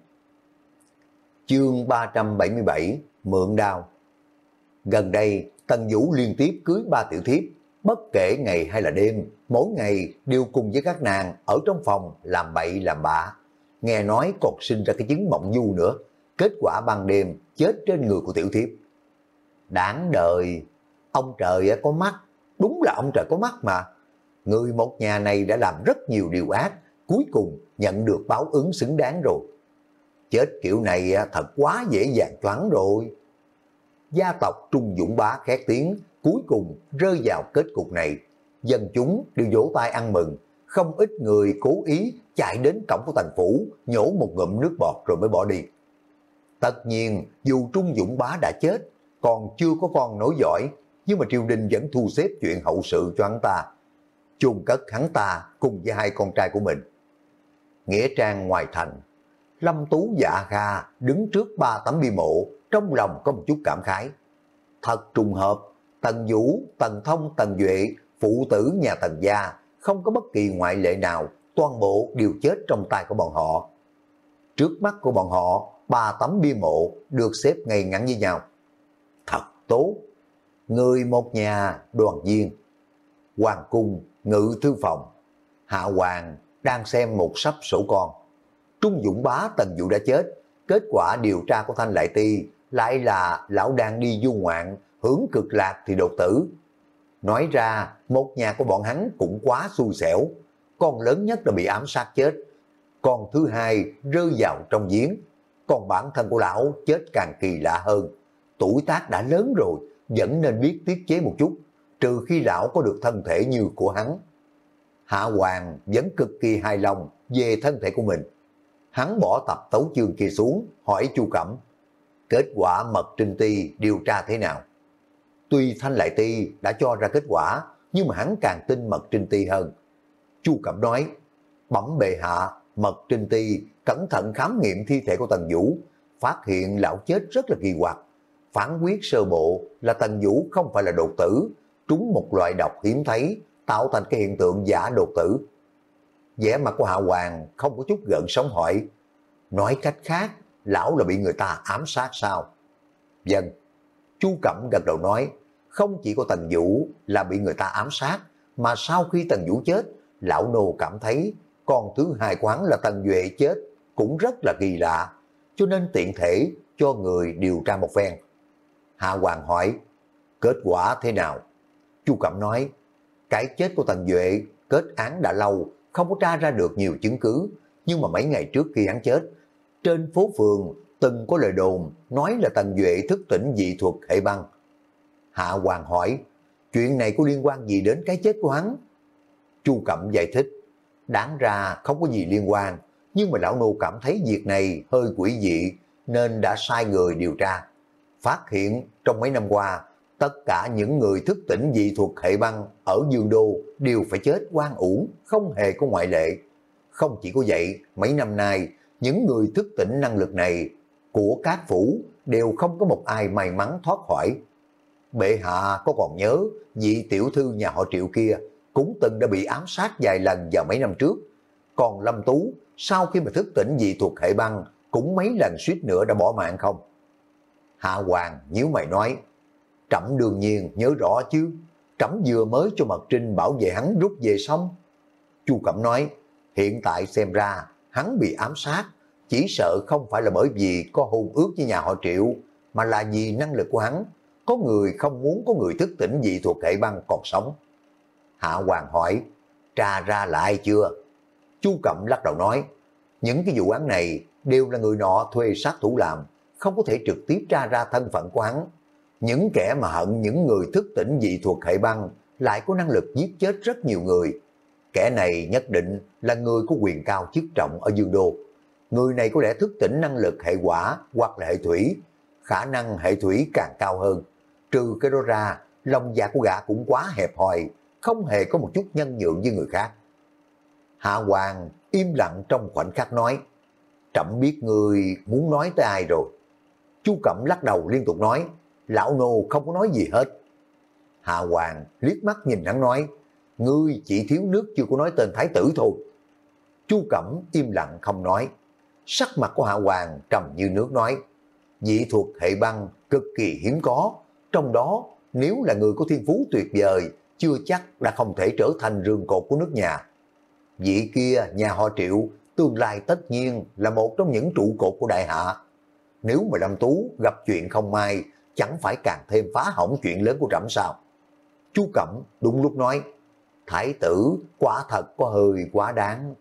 Chương ba trăm bảy mươi bảy, Mượn Đao. Gần đây, Tần Vũ liên tiếp cưới ba tiểu thiếp, bất kể ngày hay là đêm, mỗi ngày đều cùng với các nàng ở trong phòng làm bậy làm bạ. Nghe nói còn sinh ra cái chứng mộng du nữa, kết quả ban đêm chết trên người của tiểu thiếp. Đáng đời, ông trời có mắt, đúng là ông trời có mắt mà. Người một nhà này đã làm rất nhiều điều ác, cuối cùng nhận được báo ứng xứng đáng rồi. Chết kiểu này thật quá dễ dàng choáng rồi. Gia tộc Trung Dũng Bá khét tiếng, cuối cùng rơi vào kết cục này. Dân chúng đều vỗ tay ăn mừng, không ít người cố ý chạy đến cổng của thành phủ, nhổ một ngụm nước bọt rồi mới bỏ đi. Tất nhiên, dù Trung Dũng Bá đã chết, còn chưa có con nối dõi, nhưng mà triều đình vẫn thu xếp chuyện hậu sự cho hắn ta, chôn cất hắn ta cùng với hai con trai của mình. Nghĩa trang ngoài thành, Lâm Tú và A Kha đứng trước ba tấm bia mộ, trong lòng có một chút cảm khái. Thật trùng hợp, Tần Vũ, Tần Thông, Tần Duệ, phụ tử nhà Tần gia, không có bất kỳ ngoại lệ nào, toàn bộ đều chết trong tay của bọn họ. Trước mắt của bọn họ, ba tấm bia mộ được xếp ngay ngắn với nhau. Thật tốt, người một nhà đoàn viên. Hoàng cung, ngự thư phòng, Hạ Hoàng đang xem một sắp sổ con. Trung Dũng Bá Tần Vũ đã chết, kết quả điều tra của Thanh Lại Ti lại là lão đang đi du ngoạn, hưởng cực lạc thì đột tử. Nói ra, một nhà của bọn hắn cũng quá xui xẻo, con lớn nhất đã bị ám sát chết, con thứ hai rơi vào trong giếng, còn bản thân của lão chết càng kỳ lạ hơn. Tuổi tác đã lớn rồi, vẫn nên biết tiết chế một chút, trừ khi lão có được thân thể như của hắn. Hạ Hoàng vẫn cực kỳ hài lòng về thân thể của mình. Hắn bỏ tập tấu chương kia xuống, hỏi Chu Cẩm, kết quả Mật Trinh Ti điều tra thế nào? Tuy Thanh Lại Ti đã cho ra kết quả, nhưng mà hắn càng tin Mật Trinh Ti hơn. Chu Cẩm nói, bẩm bệ hạ, Mật Trinh Ti cẩn thận khám nghiệm thi thể của Tần Vũ, phát hiện lão chết rất là kỳ quặc. Phán quyết sơ bộ là Tần Vũ không phải là đột tử, trúng một loại độc hiếm thấy, tạo thành cái hiện tượng giả đột tử. Vẻ mặt của Hạ Hoàng không có chút gợn sóng hỏi, nói cách khác, lão là bị người ta ám sát sao? Vâng. Chu Cẩm gật đầu nói, không chỉ có Tần Vũ là bị người ta ám sát, mà sau khi Tần Vũ chết, lão nô cảm thấy con thứ hai quán là Tần Duệ chết cũng rất là kỳ lạ, cho nên tiện thể cho người điều tra một phen. Hạ Hoàng hỏi, kết quả thế nào? Chu Cẩm nói, cái chết của Tần Duệ kết án đã lâu, không có tra ra được nhiều chứng cứ, nhưng mà mấy ngày trước khi hắn chết, trên phố phường từng có lời đồn nói là Tần Duệ thức tỉnh dị thuật hệ băng. Hạ Hoàng hỏi, chuyện này có liên quan gì đến cái chết của hắn? Chu Cẩm giải thích, đáng ra không có gì liên quan, nhưng mà lão nô cảm thấy việc này hơi quỷ dị nên đã sai người điều tra. Phát hiện trong mấy năm qua, tất cả những người thức tỉnh dị thuật hệ băng ở Dương Đô đều phải chết oan uổng, không hề có ngoại lệ. Không chỉ có vậy, mấy năm nay, những người thức tỉnh năng lực này của các phủ đều không có một ai may mắn thoát khỏi. Bệ hạ có còn nhớ vị tiểu thư nhà họ Triệu kia cũng từng đã bị ám sát vài lần vào mấy năm trước. Còn Lâm Tú sau khi mà thức tỉnh dị thuật hệ băng cũng mấy lần suýt nữa đã bỏ mạng không? Hạ Hoàng nhíu mày nói, trẫm đương nhiên nhớ rõ chứ, trẫm vừa mới cho Mật Trinh bảo vệ hắn rút về xong. Chu Cẩm nói, hiện tại xem ra hắn bị ám sát, chỉ sợ không phải là bởi vì có hôn ước với nhà họ Triệu, mà là vì năng lực của hắn. Có người không muốn có người thức tỉnh dị thuật hệ băng còn sống. Hạ Hoàng hỏi, tra ra là ai chưa? Chu Cẩm lắc đầu nói, những cái vụ án này đều là người nọ thuê sát thủ làm, không có thể trực tiếp tra ra thân phận của hắn. Những kẻ mà hận những người thức tỉnh dị thuật hệ băng lại có năng lực giết chết rất nhiều người. Kẻ này nhất định là người có quyền cao chức trọng ở Dương Đô. Người này có lẽ thức tỉnh năng lực hệ hỏa hoặc là hệ thủy, khả năng hệ thủy càng cao hơn. Trừ cái đó ra, lòng dạ của gã cũng quá hẹp hòi, không hề có một chút nhân nhượng với người khác. Hạ Hoàng im lặng trong khoảnh khắc nói, trẫm biết người muốn nói tới ai rồi. Chu Cẩm lắc đầu liên tục nói, lão nô không có nói gì hết. Hạ Hoàng liếc mắt nhìn hắn nói, ngươi chỉ thiếu nước chưa có nói tên thái tử thôi. Chu Cẩm im lặng không nói. Sắc mặt của Hạ Hoàng trầm như nước nói, dị thuật hệ băng cực kỳ hiếm có, trong đó nếu là người có thiên phú tuyệt vời, chưa chắc đã không thể trở thành rường cột của nước nhà. Vị kia nhà họ Triệu tương lai tất nhiên là một trong những trụ cột của đại hạ. Nếu mà Lâm Tú gặp chuyện không may, chẳng phải càng thêm phá hỏng chuyện lớn của trẫm sao? Chu Cẩm đúng lúc nói, thái tử quả thật có hơi quá đáng.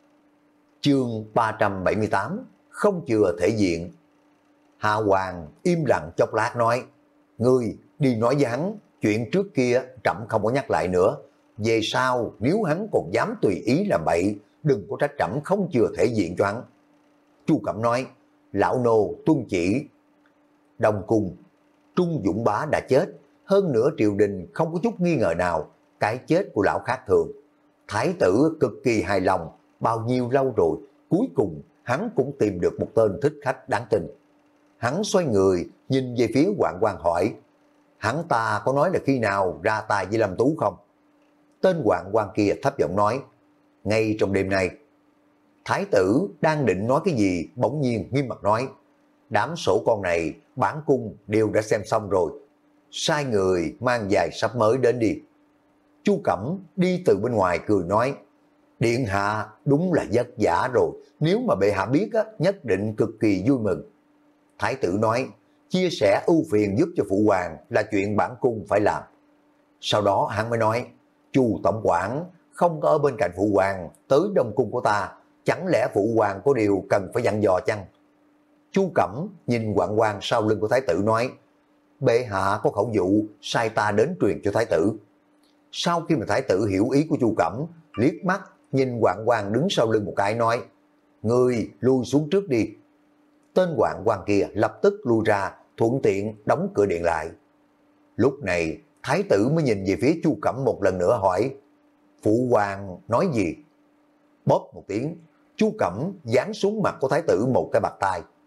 Chương ba trăm bảy mươi tám, không chừa thể diện. Hạ Hoàng im lặng chốc lát nói, ngươi đi nói với hắn, chuyện trước kia trẫm không có nhắc lại nữa. Về sau nếu hắn còn dám tùy ý làm bậy, đừng có trách trẫm không chừa thể diện cho hắn. Chu Cẩm nói, lão nô tuân chỉ. Đông Cung, Trung Dũng Bá đã chết, hơn nữa triều đình không có chút nghi ngờ nào cái chết của lão khác thường. Thái tử cực kỳ hài lòng, bao nhiêu lâu rồi, cuối cùng hắn cũng tìm được một tên thích khách đáng tin. Hắn xoay người nhìn về phía Hoạn Quan hỏi, hắn ta có nói là khi nào ra tay với Lâm Tú không? Tên Hoạn Quan kia thấp giọng nói, ngay trong đêm nay. Thái tử đang định nói cái gì, bỗng nhiên nghiêm mặt nói, đám sổ con này bản cung đều đã xem xong rồi, sai người mang vài sắp mới đến đi. Chu Cẩm đi từ bên ngoài cười nói, điện hạ đúng là vất vả rồi, nếu mà bệ hạ biết á, nhất định cực kỳ vui mừng. Thái tử nói, chia sẻ ưu phiền giúp cho phụ hoàng là chuyện bản cung phải làm. Sau đó hắn mới nói, Chu tổng quản không có ở bên cạnh phụ hoàng tới Đông Cung của ta, chẳng lẽ phụ hoàng có điều cần phải dặn dò chăng? Chu Cẩm nhìn Hoạn Quan sau lưng của thái tử nói, bệ hạ có khẩu dụ sai ta đến truyền cho thái tử. Sau khi mà thái tử hiểu ý của Chu Cẩm, liếc mắt nhìn Hoạn Quan đứng sau lưng một cái nói, ngươi lui xuống trước đi. Tên Hoạn Quan kia lập tức lui ra, thuận tiện đóng cửa điện lại. Lúc này thái tử mới nhìn về phía Chu Cẩm một lần nữa hỏi, phụ hoàng nói gì? Bóp một tiếng, Chu Cẩm giáng xuống mặt của thái tử một cái bạt tai.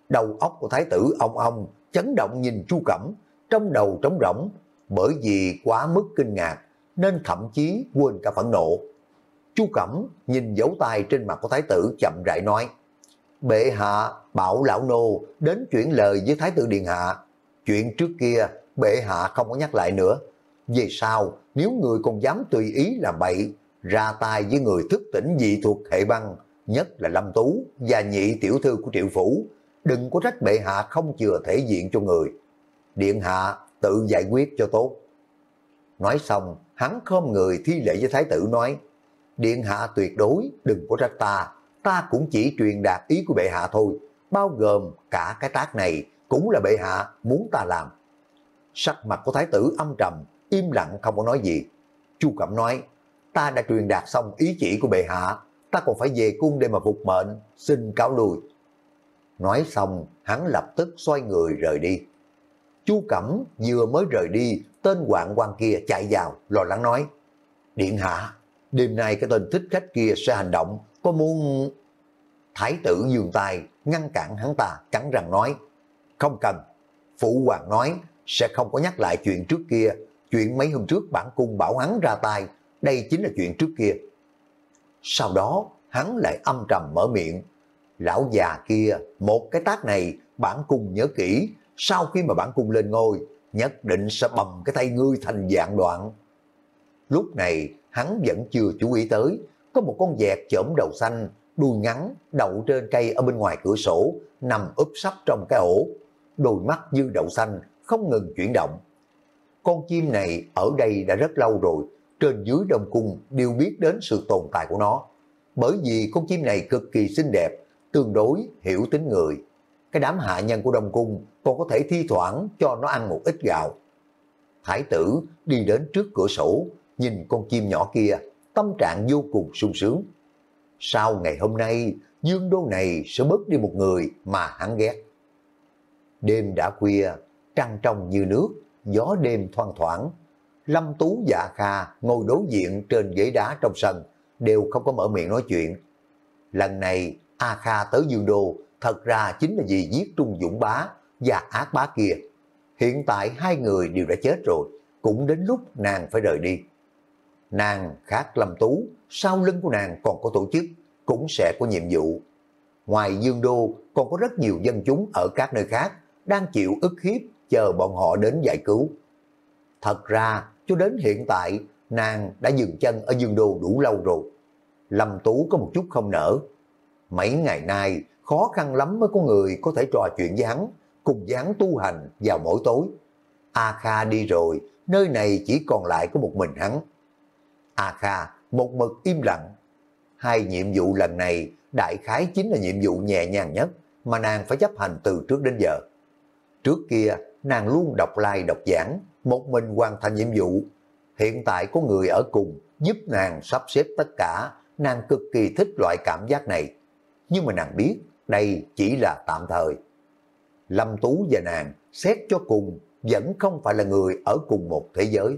Đầu óc của thái tử ong ong, chấn động nhìn Chu Cẩm, trong đầu trống rỗng, bởi vì quá mức kinh ngạc, nên thậm chí quên cả phẫn nộ. Chu Cẩm nhìn dấu tay trên mặt của thái tử chậm rãi nói, bệ hạ bảo lão nô đến chuyển lời với thái tử điện hạ. Chuyện trước kia bệ hạ không có nhắc lại nữa. Về sau nếu người còn dám tùy ý làm bậy, ra tay với người thức tỉnh dị thuộc hệ băng, nhất là Lâm Tú và nhị tiểu thư của Triệu Phủ, đừng có trách bệ hạ không chừa thể diện cho người. Điện hạ tự giải quyết cho tốt. Nói xong, hắn khom người thi lễ với thái tử nói, điện hạ tuyệt đối đừng có trách ta, ta cũng chỉ truyền đạt ý của bệ hạ thôi, bao gồm cả cái tác này cũng là bệ hạ muốn ta làm. Sắc mặt của thái tử âm trầm, im lặng không có nói gì. Chu Cẩm nói, ta đã truyền đạt xong ý chỉ của bệ hạ, ta còn phải về cung để mà phục mệnh, xin cáo lui. Nói xong, hắn lập tức xoay người rời đi. Chu Cẩm vừa mới rời đi, tên hoạn quan kia chạy vào, lo lắng nói, điện hạ, đêm nay cái tên thích khách kia sẽ hành động, có muốn... Thái tử giương tay ngăn cản hắn ta, cắn răng nói, không cần. Phụ hoàng nói sẽ không có nhắc lại chuyện trước kia, chuyện mấy hôm trước bản cung bảo hắn ra tay, đây chính là chuyện trước kia. Sau đó hắn lại âm trầm mở miệng, lão già kia, một cái tác này bản cung nhớ kỹ, sau khi mà bản cung lên ngôi, nhất định sẽ bầm cái tay ngươi thành vạn đoạn. Lúc này hắn vẫn chưa chú ý tới, có một con vẹt chởm đầu xanh, đuôi ngắn, đậu trên cây ở bên ngoài cửa sổ, nằm úp sấp trong cái ổ, đôi mắt như đậu xanh, không ngừng chuyển động. Con chim này ở đây đã rất lâu rồi, trên dưới Đông Cung đều biết đến sự tồn tại của nó, bởi vì con chim này cực kỳ xinh đẹp, tương đối hiểu tính người. Cái đám hạ nhân của Đông Cung còn có thể thi thoảng cho nó ăn một ít gạo. Thái tử đi đến trước cửa sổ, nhìn con chim nhỏ kia, tâm trạng vô cùng sung sướng. Sau ngày hôm nay, dương đô này sẽ bớt đi một người mà hắn ghét. Đêm đã khuya, trăng trong như nước, gió đêm thoang thoảng. Lâm Tú và Kha ngồi đối diện trên ghế đá trong sân, đều không có mở miệng nói chuyện. Lần này A Kha tới Dương Đô thật ra chính là vì giết Trung Dũng Bá và Ác Bá kia. Hiện tại hai người đều đã chết rồi, cũng đến lúc nàng phải rời đi. Nàng khác Lâm Tú, sau lưng của nàng còn có tổ chức, cũng sẽ có nhiệm vụ. Ngoài Dương Đô còn có rất nhiều dân chúng ở các nơi khác đang chịu ức hiếp chờ bọn họ đến giải cứu. Thật ra cho đến hiện tại nàng đã dừng chân ở Dương Đô đủ lâu rồi. Lâm Tú có một chút không nỡ. Mấy ngày nay khó khăn lắm mới có người có thể trò chuyện với hắn, cùng với hắn tu hành vào mỗi tối. A Kha đi rồi, nơi này chỉ còn lại có một mình hắn. A Kha một mực im lặng. Hai nhiệm vụ lần này đại khái chính là nhiệm vụ nhẹ nhàng nhất mà nàng phải chấp hành từ trước đến giờ. Trước kia nàng luôn độc lai độc giảng, một mình hoàn thành nhiệm vụ. Hiện tại có người ở cùng giúp nàng sắp xếp tất cả, nàng cực kỳ thích loại cảm giác này. Nhưng mà nàng biết đây chỉ là tạm thời. Lâm Tú và nàng xét cho cùng vẫn không phải là người ở cùng một thế giới.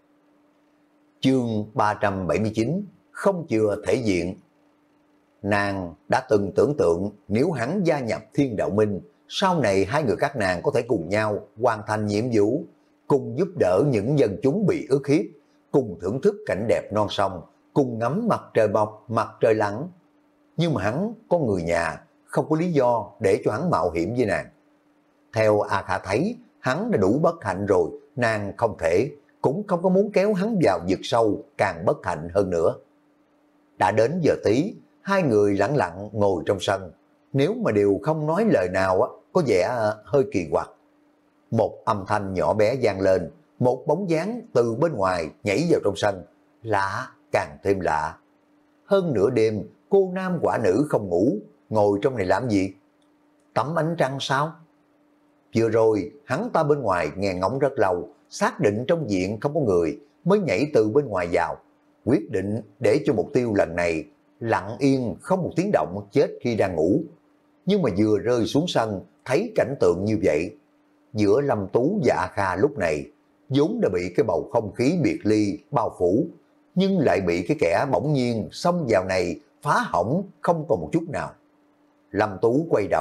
Chương ba trăm bảy mươi chín, không chừa thể diện. Nàng đã từng tưởng tượng nếu hắn gia nhập Thiên Đạo Minh, sau này hai người các nàng có thể cùng nhau hoàn thành nhiệm vụ, cùng giúp đỡ những dân chúng bị ức hiếp, cùng thưởng thức cảnh đẹp non sông, cùng ngắm mặt trời mọc, mặt trời lặn. Nhưng mà hắn có người nhà, không có lý do để cho hắn mạo hiểm với nàng. Theo A Kha thấy, hắn đã đủ bất hạnh rồi, nàng không thể, cũng không có muốn kéo hắn vào vực sâu, càng bất hạnh hơn nữa. Đã đến giờ tí, hai người lặng lặng ngồi trong sân. Nếu mà đều không nói lời nào, có vẻ hơi kỳ quặc. Một âm thanh nhỏ bé vang lên, một bóng dáng từ bên ngoài nhảy vào trong sân. Lạ, càng thêm lạ. Hơn nửa đêm, cô nam quả nữ không ngủ, ngồi trong này làm gì? Tắm ánh trăng sao? Vừa rồi, hắn ta bên ngoài nghe ngóng rất lâu, xác định trong viện không có người, mới nhảy từ bên ngoài vào. Quyết định để cho mục tiêu lần này lặng yên không một tiếng động chết khi đang ngủ. Nhưng mà vừa rơi xuống sân, thấy cảnh tượng như vậy. Giữa Lâm Tú và A Kha lúc này, vốn đã bị cái bầu không khí biệt ly bao phủ, nhưng lại bị cái kẻ bỗng nhiên xông vào này phá hỏng không còn một chút nào. Lâm Tú quay đầu,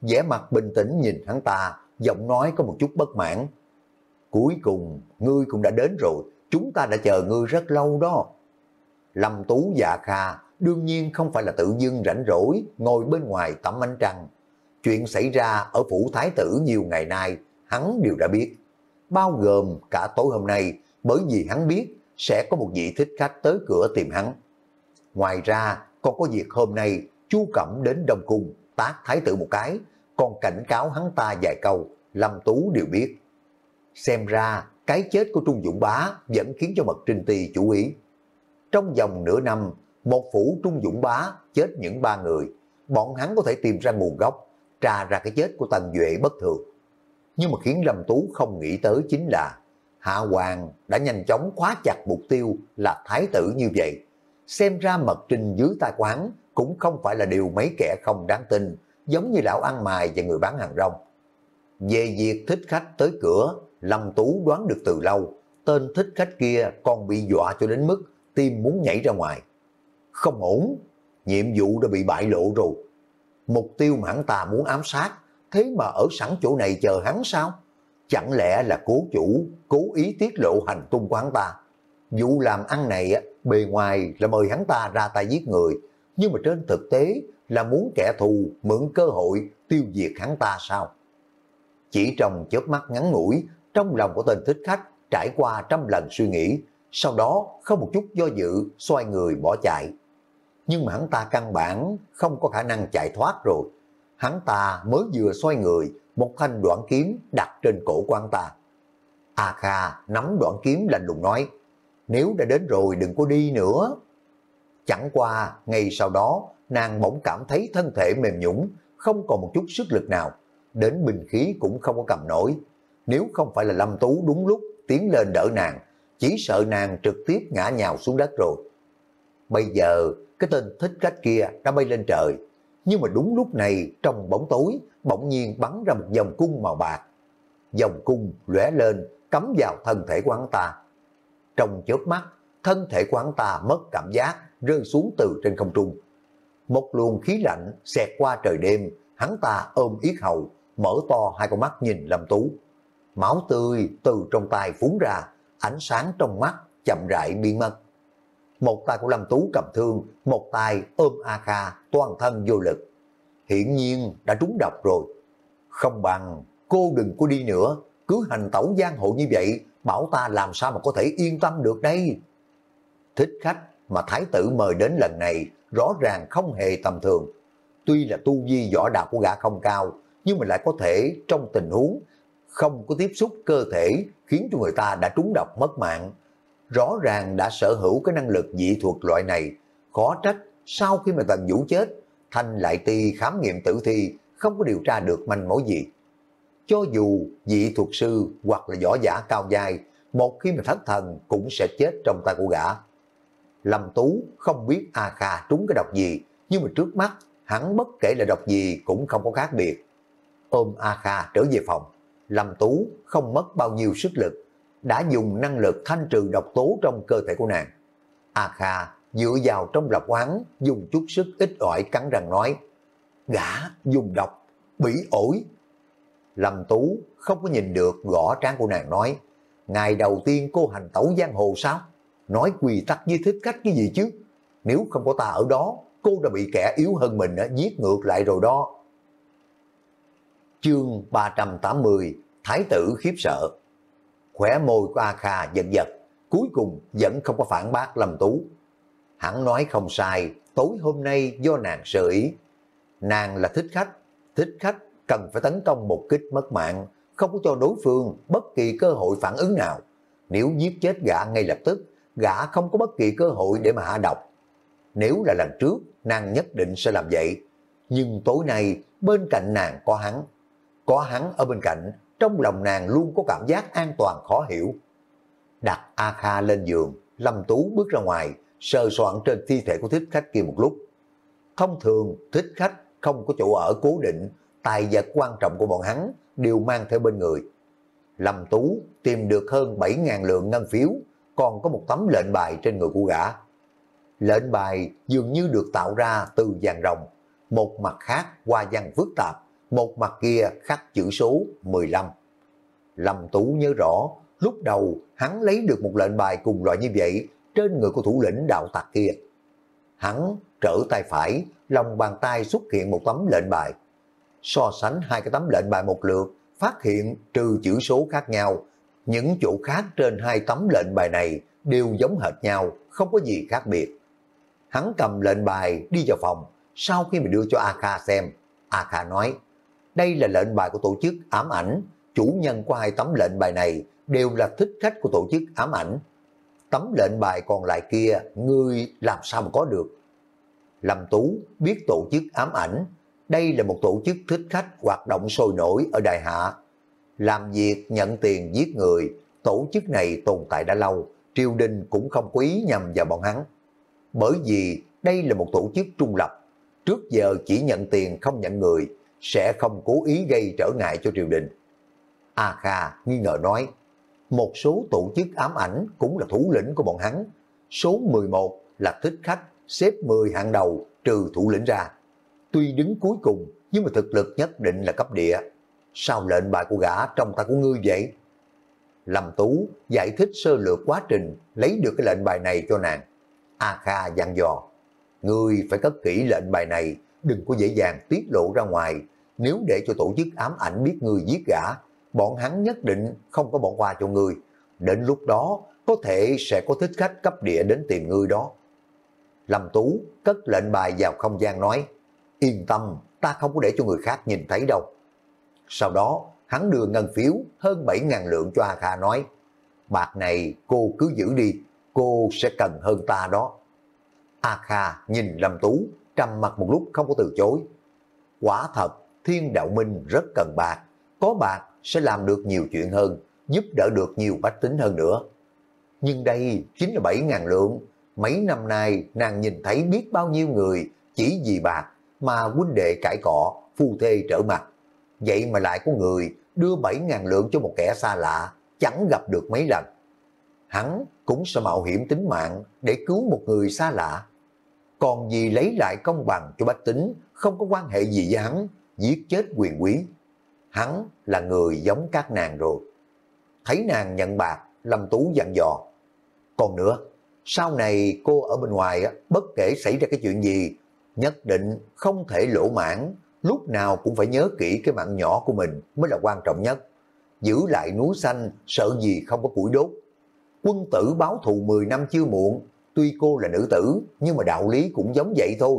vẻ mặt bình tĩnh nhìn hắn ta, giọng nói có một chút bất mãn. Cuối cùng, ngươi cũng đã đến rồi, chúng ta đã chờ ngươi rất lâu đó. Lâm Tú và Kha đương nhiên không phải là tự dưng rảnh rỗi, ngồi bên ngoài tắm ánh trăng. Chuyện xảy ra ở phủ thái tử nhiều ngày nay, hắn đều đã biết. Bao gồm cả tối hôm nay, bởi vì hắn biết sẽ có một vị thích khách tới cửa tìm hắn. Ngoài ra, còn có việc hôm nay, Chu Cẩm đến Đông Cung, tát thái tử một cái, còn cảnh cáo hắn ta vài câu, Lâm Tú đều biết. Xem ra, cái chết của Trung Dũng Bá vẫn khiến cho Mật Trinh Ti chú ý. Trong vòng nửa năm, một phủ Trung Dũng Bá chết những ba người, bọn hắn có thể tìm ra nguồn gốc, tra ra cái chết của Tần Duệ bất thường. Nhưng mà khiến Lâm Tú không nghĩ tới chính là Hạ Hoàng đã nhanh chóng khóa chặt mục tiêu là thái tử như vậy. Xem ra Mật Trinh dưới tay của hắn cũng không phải là điều mấy kẻ không đáng tin, giống như lão ăn mày và người bán hàng rong. Về việc thích khách tới cửa, Lâm Tú đoán được từ lâu, tên thích khách kia còn bị dọa cho đến mức tim muốn nhảy ra ngoài. Không ổn, nhiệm vụ đã bị bại lộ rồi. Mục tiêu mà hắn ta muốn ám sát, thế mà ở sẵn chỗ này chờ hắn sao? Chẳng lẽ là cố chủ cố ý tiết lộ hành tung của hắn ta? Vụ làm ăn này bề ngoài là mời hắn ta ra tay giết người, nhưng mà trên thực tế là muốn kẻ thù mượn cơ hội tiêu diệt hắn ta sao? Chỉ trong chớp mắt ngắn ngủi, trong lòng của tên thích khách trải qua trăm lần suy nghĩ, sau đó không một chút do dự xoay người bỏ chạy. Nhưng mà hắn ta căn bản không có khả năng chạy thoát rồi. Hắn ta mới vừa xoay người, một thanh đoạn kiếm đặt trên cổ của hắn ta. A Kha nắm đoạn kiếm lạnh lùng nói, nếu đã đến rồi đừng có đi nữa. Chẳng qua, ngay sau đó, nàng bỗng cảm thấy thân thể mềm nhũn, không còn một chút sức lực nào, đến bình khí cũng không có cầm nổi. Nếu không phải là Lâm Tú đúng lúc tiến lên đỡ nàng, chỉ sợ nàng trực tiếp ngã nhào xuống đất rồi. Bây giờ, cái tên thích khách kia đã bay lên trời, nhưng mà đúng lúc này, trong bóng tối, bỗng nhiên bắn ra một vòng cung màu bạc. Vòng cung lóe lên, cắm vào thân thể của hắn ta. Trong chớp mắt, thân thể của hắn ta mất cảm giác, rơi xuống từ trên không trung. Một luồng khí lạnh xẹt qua trời đêm, hắn ta ôm yết hầu, mở to hai con mắt nhìn Lâm Tú. Máu tươi từ trong tay phúng ra, ánh sáng trong mắt chậm rãi biến mất. Một tay của Lâm Tú cầm thương, một tay ôm A Kha toàn thân vô lực. Hiển nhiên đã trúng độc rồi. Không bằng, cô đừng có đi nữa, cứ hành tẩu giang hồ như vậy, bảo ta làm sao mà có thể yên tâm được đây. Thích khách mà thái tử mời đến lần này rõ ràng không hề tầm thường. Tuy là tu vi võ đạo của gã không cao, nhưng mà lại có thể trong tình huống không có tiếp xúc cơ thể khiến cho người ta đã trúng độc mất mạng. Rõ ràng đã sở hữu cái năng lực dị thuật loại này, khó trách sau khi mà Tần Vũ chết, Thanh lại ti khám nghiệm tử thi không có điều tra được manh mối gì. Cho dù dị thuật sư hoặc là võ giả cao giai, một khi mà thất thần cũng sẽ chết trong tay của gã. Lâm Tú không biết A Kha trúng cái độc gì, nhưng mà trước mắt hắn bất kể là độc gì cũng không có khác biệt. Ôm A Kha trở về phòng, Lâm Tú không mất bao nhiêu sức lực, đã dùng năng lực thanh trừ độc tố trong cơ thể của nàng. A Kha dựa vào trong lọc hắn, dùng chút sức ít ỏi cắn răng nói, gã dùng độc, bỉ ổi. Lâm Tú không có nhìn được, gõ trán của nàng nói, ngày đầu tiên cô hành tẩu giang hồ sao? Nói quy tắc với thích cách cái gì chứ? Nếu không có ta ở đó, cô đã bị kẻ yếu hơn mình giết ngược lại rồi đó. Chương ba trăm tám mươi, Thái tử khiếp sợ. Khỏe môi của A Kha giật giật, cuối cùng vẫn không có phản bác Lâm Tú. Hắn nói không sai, tối hôm nay do nàng sơ ý. Nàng là thích khách, thích khách cần phải tấn công một kích mất mạng, không có cho đối phương bất kỳ cơ hội phản ứng nào. Nếu giết chết gã ngay lập tức, gã không có bất kỳ cơ hội để mà hạ độc. Nếu là lần trước, nàng nhất định sẽ làm vậy. Nhưng tối nay, bên cạnh nàng có hắn. Có hắn ở bên cạnh, trong lòng nàng luôn có cảm giác an toàn khó hiểu. Đặt A Kha lên giường, Lâm Tú bước ra ngoài, sờ soạn trên thi thể của thích khách kia một lúc. Thông thường, thích khách không có chỗ ở cố định, tài vật quan trọng của bọn hắn đều mang theo bên người. Lâm Tú tìm được hơn bảy nghìn lượng ngân phiếu, còn có một tấm lệnh bài trên người của gã. Lệnh bài dường như được tạo ra từ vàng rồng, một mặt khác hoa văn phức tạp, một mặt kia khắc chữ số mười lăm. Lâm Tú nhớ rõ, lúc đầu hắn lấy được một lệnh bài cùng loại như vậy trên người của thủ lĩnh đạo tặc kia. Hắn trở tay phải, lòng bàn tay xuất hiện một tấm lệnh bài. So sánh hai cái tấm lệnh bài một lượt, phát hiện trừ chữ số khác nhau, những chỗ khác trên hai tấm lệnh bài này đều giống hệt nhau, không có gì khác biệt. Hắn cầm lệnh bài đi vào phòng, sau khi mình đưa cho A Kha xem, A Kha nói, đây là lệnh bài của tổ chức ám ảnh, chủ nhân của hai tấm lệnh bài này đều là thích khách của tổ chức ám ảnh. Tấm lệnh bài còn lại kia, ngươi làm sao mà có được? Lâm Tú biết tổ chức ám ảnh, đây là một tổ chức thích khách hoạt động sôi nổi ở Đại Hạ. Làm việc nhận tiền giết người, tổ chức này tồn tại đã lâu, triều đình cũng không quý nhầm vào bọn hắn. Bởi vì đây là một tổ chức trung lập, trước giờ chỉ nhận tiền không nhận người, sẽ không cố ý gây trở ngại cho triều đình. A Kha nghi ngờ nói, một số tổ chức ám ảnh cũng là thủ lĩnh của bọn hắn. Số mười một là thích khách, xếp mười hạng đầu trừ thủ lĩnh ra. Tuy đứng cuối cùng nhưng mà thực lực nhất định là cấp địa. Sao lệnh bài của gã trong tay của ngươi vậy? Lâm Tú giải thích sơ lược quá trình lấy được cái lệnh bài này cho nàng. A Kha dặn dò, ngươi phải cất kỹ lệnh bài này, đừng có dễ dàng tiết lộ ra ngoài. Nếu để cho tổ chức ám ảnh biết ngươi giết gã, bọn hắn nhất định không có bỏ qua cho ngươi. Đến lúc đó có thể sẽ có thích khách cấp địa đến tìm ngươi đó. Lâm Tú cất lệnh bài vào không gian nói, yên tâm, ta không có để cho người khác nhìn thấy đâu. Sau đó hắn đưa ngân phiếu hơn bảy ngàn lượng cho A Kha nói, bạc này cô cứ giữ đi, cô sẽ cần hơn ta đó. A Kha nhìn Lâm Tú trầm mặt một lúc không có từ chối. Quả thật Thiên Đạo Minh rất cần bạc, có bạc sẽ làm được nhiều chuyện hơn, giúp đỡ được nhiều bách tính hơn nữa. Nhưng đây chính là bảy ngàn lượng, mấy năm nay nàng nhìn thấy biết bao nhiêu người chỉ vì bạc mà huynh đệ cãi cọ, phu thê trở mặt. Vậy mà lại có người đưa bảy ngàn lượng cho một kẻ xa lạ, chẳng gặp được mấy lần. Hắn cũng sẽ mạo hiểm tính mạng để cứu một người xa lạ. Còn vì lấy lại công bằng cho bách tính, không có quan hệ gì với hắn, giết chết quyền quý. Hắn là người giống các nàng rồi. Thấy nàng nhận bạc, Lâm Tú dặn dò. Còn nữa, sau này cô ở bên ngoài, bất kể xảy ra cái chuyện gì, nhất định không thể lỗ mãn, lúc nào cũng phải nhớ kỹ cái mạng nhỏ của mình mới là quan trọng nhất. Giữ lại núi xanh, sợ gì không có củi đốt. Quân tử báo thù mười năm chưa muộn, tuy cô là nữ tử, nhưng mà đạo lý cũng giống vậy thôi.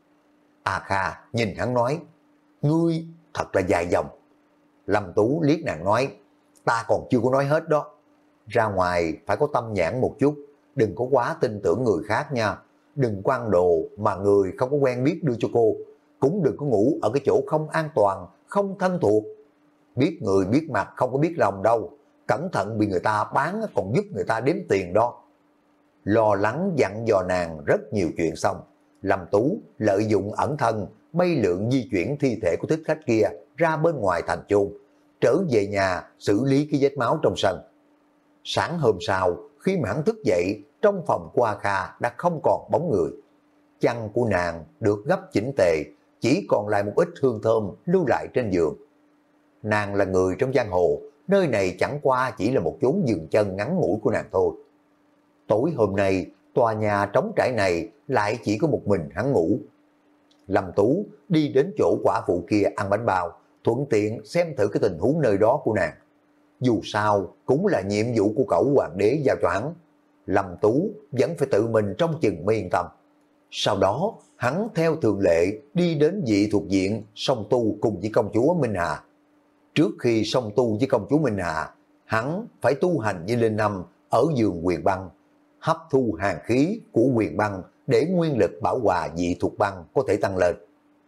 A Kha nhìn hắn nói, ngươi thật là dài dòng. Lâm Tú liếc nàng nói, ta còn chưa có nói hết đó. Ra ngoài phải có tâm nhãn một chút, đừng có quá tin tưởng người khác nha. Đừng quăng đồ mà người không có quen biết đưa cho cô. Cũng đừng có ngủ ở cái chỗ không an toàn, không thân thuộc. Biết người biết mặt không có biết lòng đâu. Cẩn thận bị người ta bán còn giúp người ta đếm tiền đó. Lo lắng dặn dò nàng rất nhiều chuyện xong, Lâm Tú lợi dụng ẩn thân, bay lượn di chuyển thi thể của thích khách kia ra bên ngoài thành chôn, trở về nhà xử lý cái vết máu trong sân. Sáng hôm sau, khi mà hắn thức dậy, trong phòng của A Kha đã không còn bóng người. Chăn của nàng được gấp chỉnh tề, chỉ còn lại một ít hương thơm lưu lại trên giường. Nàng là người trong giang hồ, nơi này chẳng qua chỉ là một chốn dừng chân ngắn ngủi của nàng thôi. Tối hôm nay, tòa nhà trống trải này lại chỉ có một mình hắn ngủ. Lâm Tú đi đến chỗ quả phụ kia ăn bánh bao, thuận tiện xem thử cái tình huống nơi đó của nàng. Dù sao, cũng là nhiệm vụ của cậu hoàng đế giao cho hắn. Lâm Tú vẫn phải tự mình trong chừng mới yên tâm. Sau đó, hắn theo thường lệ đi đến vị thuộc diện song tu cùng với công chúa Minh Hà. Trước khi song tu với công chúa Minh Hà, hắn phải tu hành như Linh Năm ở giường Quyền Băng, hấp thu hàn khí của Quyền Băng để nguyên lực bảo hòa dị thuộc băng có thể tăng lên.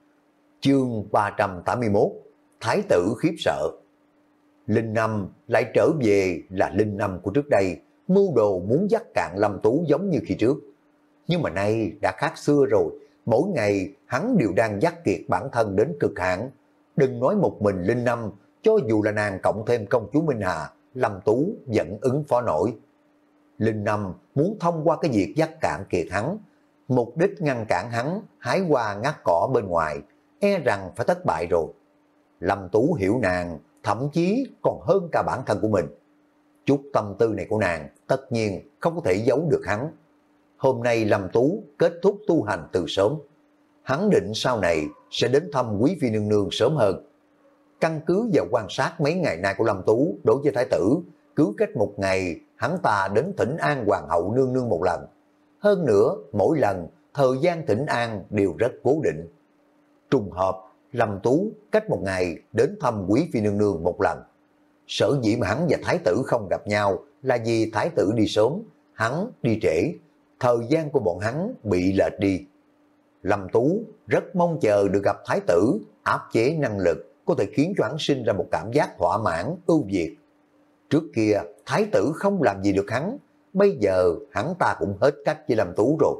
Chương ba trăm tám mươi mốt, Thái tử khiếp sợ. Linh Năm lại trở về là Linh Năm của trước đây, mưu đồ muốn dắt cạn Lâm Tú giống như khi trước. Nhưng mà nay đã khác xưa rồi, mỗi ngày hắn đều đang dắt kiệt bản thân đến cực hạn. Đừng nói một mình Linh Năm, cho dù là nàng cộng thêm công chúa Minh Hà, Lâm Tú vẫn ứng phó nổi. Linh Năm muốn thông qua cái việc dắt cạn kiệt hắn, mục đích ngăn cản hắn hái hoa ngắt cỏ bên ngoài, e rằng phải thất bại rồi. Lâm Tú hiểu nàng, thậm chí còn hơn cả bản thân của mình. Chút tâm tư này của nàng tất nhiên không có thể giấu được hắn. Hôm nay Lâm Tú kết thúc tu hành từ sớm. Hắn định sau này sẽ đến thăm quý phi nương nương sớm hơn. Căn cứ vào quan sát mấy ngày nay của Lâm Tú đối với thái tử, cứ cách một ngày hắn ta đến thỉnh an hoàng hậu nương nương một lần. Hơn nữa, mỗi lần thời gian thỉnh an đều rất cố định. Trùng hợp, Lâm Tú cách một ngày đến thăm quý phi nương nương một lần. Sở dĩ mà hắn và thái tử không gặp nhau là vì thái tử đi sớm, hắn đi trễ, thời gian của bọn hắn bị lệch đi. Lâm Tú rất mong chờ được gặp thái tử, áp chế năng lực có thể khiến cho hắn sinh ra một cảm giác thỏa mãn, ưu việt. Trước kia, thái tử không làm gì được hắn, bây giờ hắn ta cũng hết cách với Lâm Tú rồi.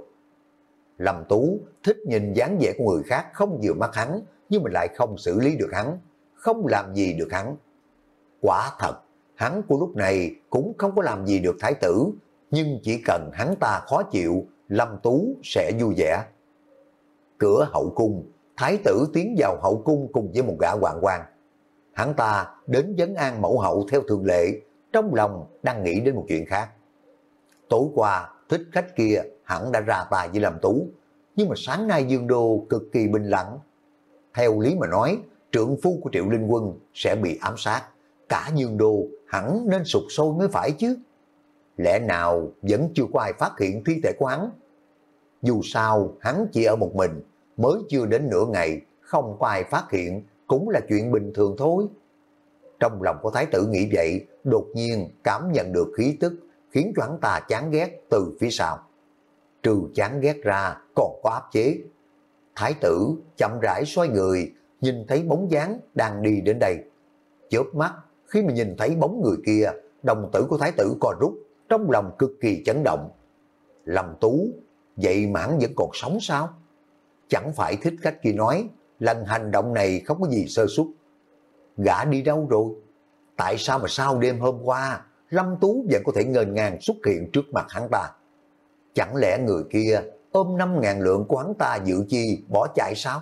Lâm Tú thích nhìn dáng vẻ của người khác không vừa mắt hắn, nhưng mà lại không xử lý được hắn, không làm gì được hắn. Quả thật, hắn của lúc này cũng không có làm gì được thái tử, nhưng chỉ cần hắn ta khó chịu, Lâm Tú sẽ vui vẻ. Cửa hậu cung, thái tử tiến vào hậu cung cùng với một gã hoàng quan. Hắn ta đến vấn an mẫu hậu theo thường lệ, trong lòng đang nghĩ đến một chuyện khác. Tối qua, thích khách kia hẳn đã ra tay với Lâm Tú, nhưng mà sáng nay Dương Đô cực kỳ bình lặng. Theo lý mà nói, trượng phu của Triệu Linh Quân sẽ bị ám sát, cả Dương Đô hẳn nên sụp sôi mới phải chứ. Lẽ nào vẫn chưa có ai phát hiện thi thể của hắn? Dù sao, hắn chỉ ở một mình, mới chưa đến nửa ngày, không có ai phát hiện, cũng là chuyện bình thường thôi. Trong lòng của thái tử nghĩ vậy, đột nhiên cảm nhận được khí tức, khiến cho hắn ta chán ghét từ phía sau. Trừ chán ghét ra, còn có áp chế. Thái tử chậm rãi xoay người, nhìn thấy bóng dáng đang đi đến đây. Chớp mắt, khi mà nhìn thấy bóng người kia, đồng tử của thái tử co rút, trong lòng cực kỳ chấn động. Lâm Tú, vậy mà hắn vẫn còn sống sao? Chẳng phải thích khách kia nói, lần hành động này không có gì sơ suất. Gã đi đâu rồi? Tại sao mà sau đêm hôm qua, Lâm Tú vẫn có thể ngênh ngang xuất hiện trước mặt hắn ta? Chẳng lẽ người kia ôm năm ngàn lượng của hắn ta dự chi bỏ chạy sao?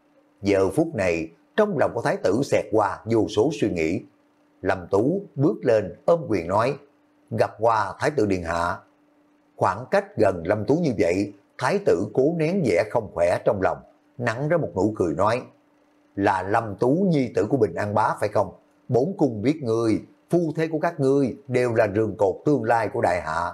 Giờ phút này, trong lòng của thái tử xẹt qua vô số suy nghĩ. Lâm Tú bước lên ôm quyền nói, gặp qua thái tử điện hạ. Khoảng cách gần Lâm Tú như vậy, thái tử cố nén vẻ không khỏe trong lòng, nặng ra một nụ cười nói, là Lâm Tú nhi tử của Bình An Bá phải không? Bốn cung biết ngươi, phu thế của các ngươi đều là rường cột tương lai của đại hạ.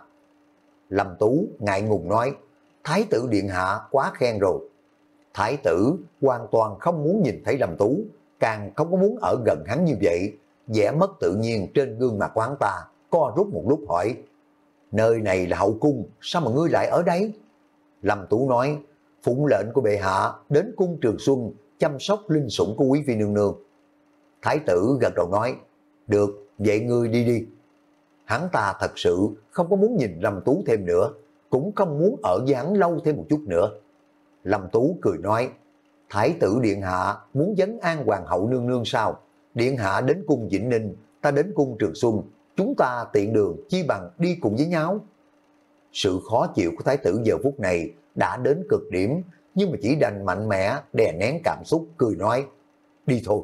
Lâm Tú ngại ngùng nói, thái tử điện hạ quá khen rồi. Thái tử hoàn toàn không muốn nhìn thấy Lâm Tú, càng không có muốn ở gần hắn như vậy. Vẻ mất tự nhiên trên gương mặt của hắn ta co rút một lúc hỏi, nơi này là hậu cung, sao mà ngươi lại ở đây? Lâm Tú nói, phụng lệnh của bệ hạ đến cung Trường Xuân chăm sóc linh sủng của quý phi nương nương. Thái tử gật đầu nói, được, vậy ngươi đi đi. Hắn ta thật sự không có muốn nhìn Lâm Tú thêm nữa, cũng không muốn ở với hắn lâu thêm một chút nữa. Lâm Tú cười nói, thái tử điện hạ muốn vấn an hoàng hậu nương nương sao? Điện hạ đến cung Vĩnh Ninh, ta đến cung Trường Xuân, chúng ta tiện đường chi bằng đi cùng với nhau. Sự khó chịu của thái tử giờ phút này đã đến cực điểm, nhưng mà chỉ đành mạnh mẽ đè nén cảm xúc, cười nói, đi thôi.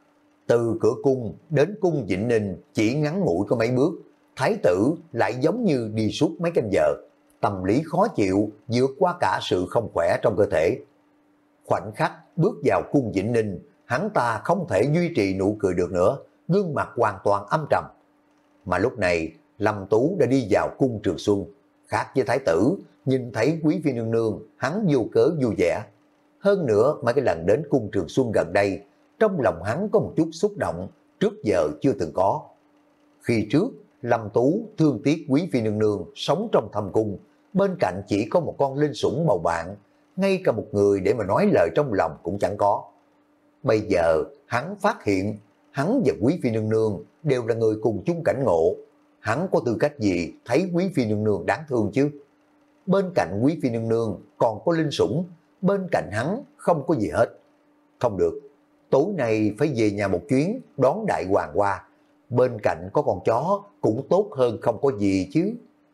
Từ cửa cung đến cung Vĩnh Ninh chỉ ngắn ngủi có mấy bước, thái tử lại giống như đi suốt mấy canh giờ, tâm lý khó chịu vượt qua cả sự không khỏe trong cơ thể. Khoảnh khắc bước vào cung Vĩnh Ninh, hắn ta không thể duy trì nụ cười được nữa, gương mặt hoàn toàn âm trầm. Mà lúc này, Lâm Tú đã đi vào cung Trường Xuân, khác với thái tử, nhìn thấy quý phi nương nương, hắn vô cớ vui vẻ. Hơn nữa, mấy cái lần đến cung Trường Xuân gần đây, trong lòng hắn có một chút xúc động, trước giờ chưa từng có. Khi trước, Lâm Tú thương tiếc quý phi nương nương sống trong thâm cung, bên cạnh chỉ có một con linh sủng bầu bạn, ngay cả một người để mà nói lời trong lòng cũng chẳng có. Bây giờ, hắn phát hiện, hắn và quý phi nương nương đều là người cùng chung cảnh ngộ. Hắn có tư cách gì thấy quý phi nương nương đáng thương chứ? Bên cạnh quý phi nương nương còn có linh sủng, bên cạnh hắn không có gì hết. Không được, tối nay phải về nhà một chuyến đón đại hoàng qua. Bên cạnh có con chó cũng tốt hơn không có gì chứ.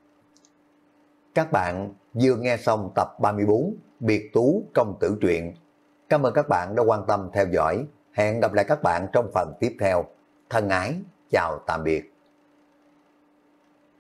Các bạn vừa nghe xong tập ba mươi bốn Biệt Tú Công Tử Truyện. Cảm ơn các bạn đã quan tâm theo dõi. Hẹn gặp lại các bạn trong phần tiếp theo. Thân ái, chào tạm biệt.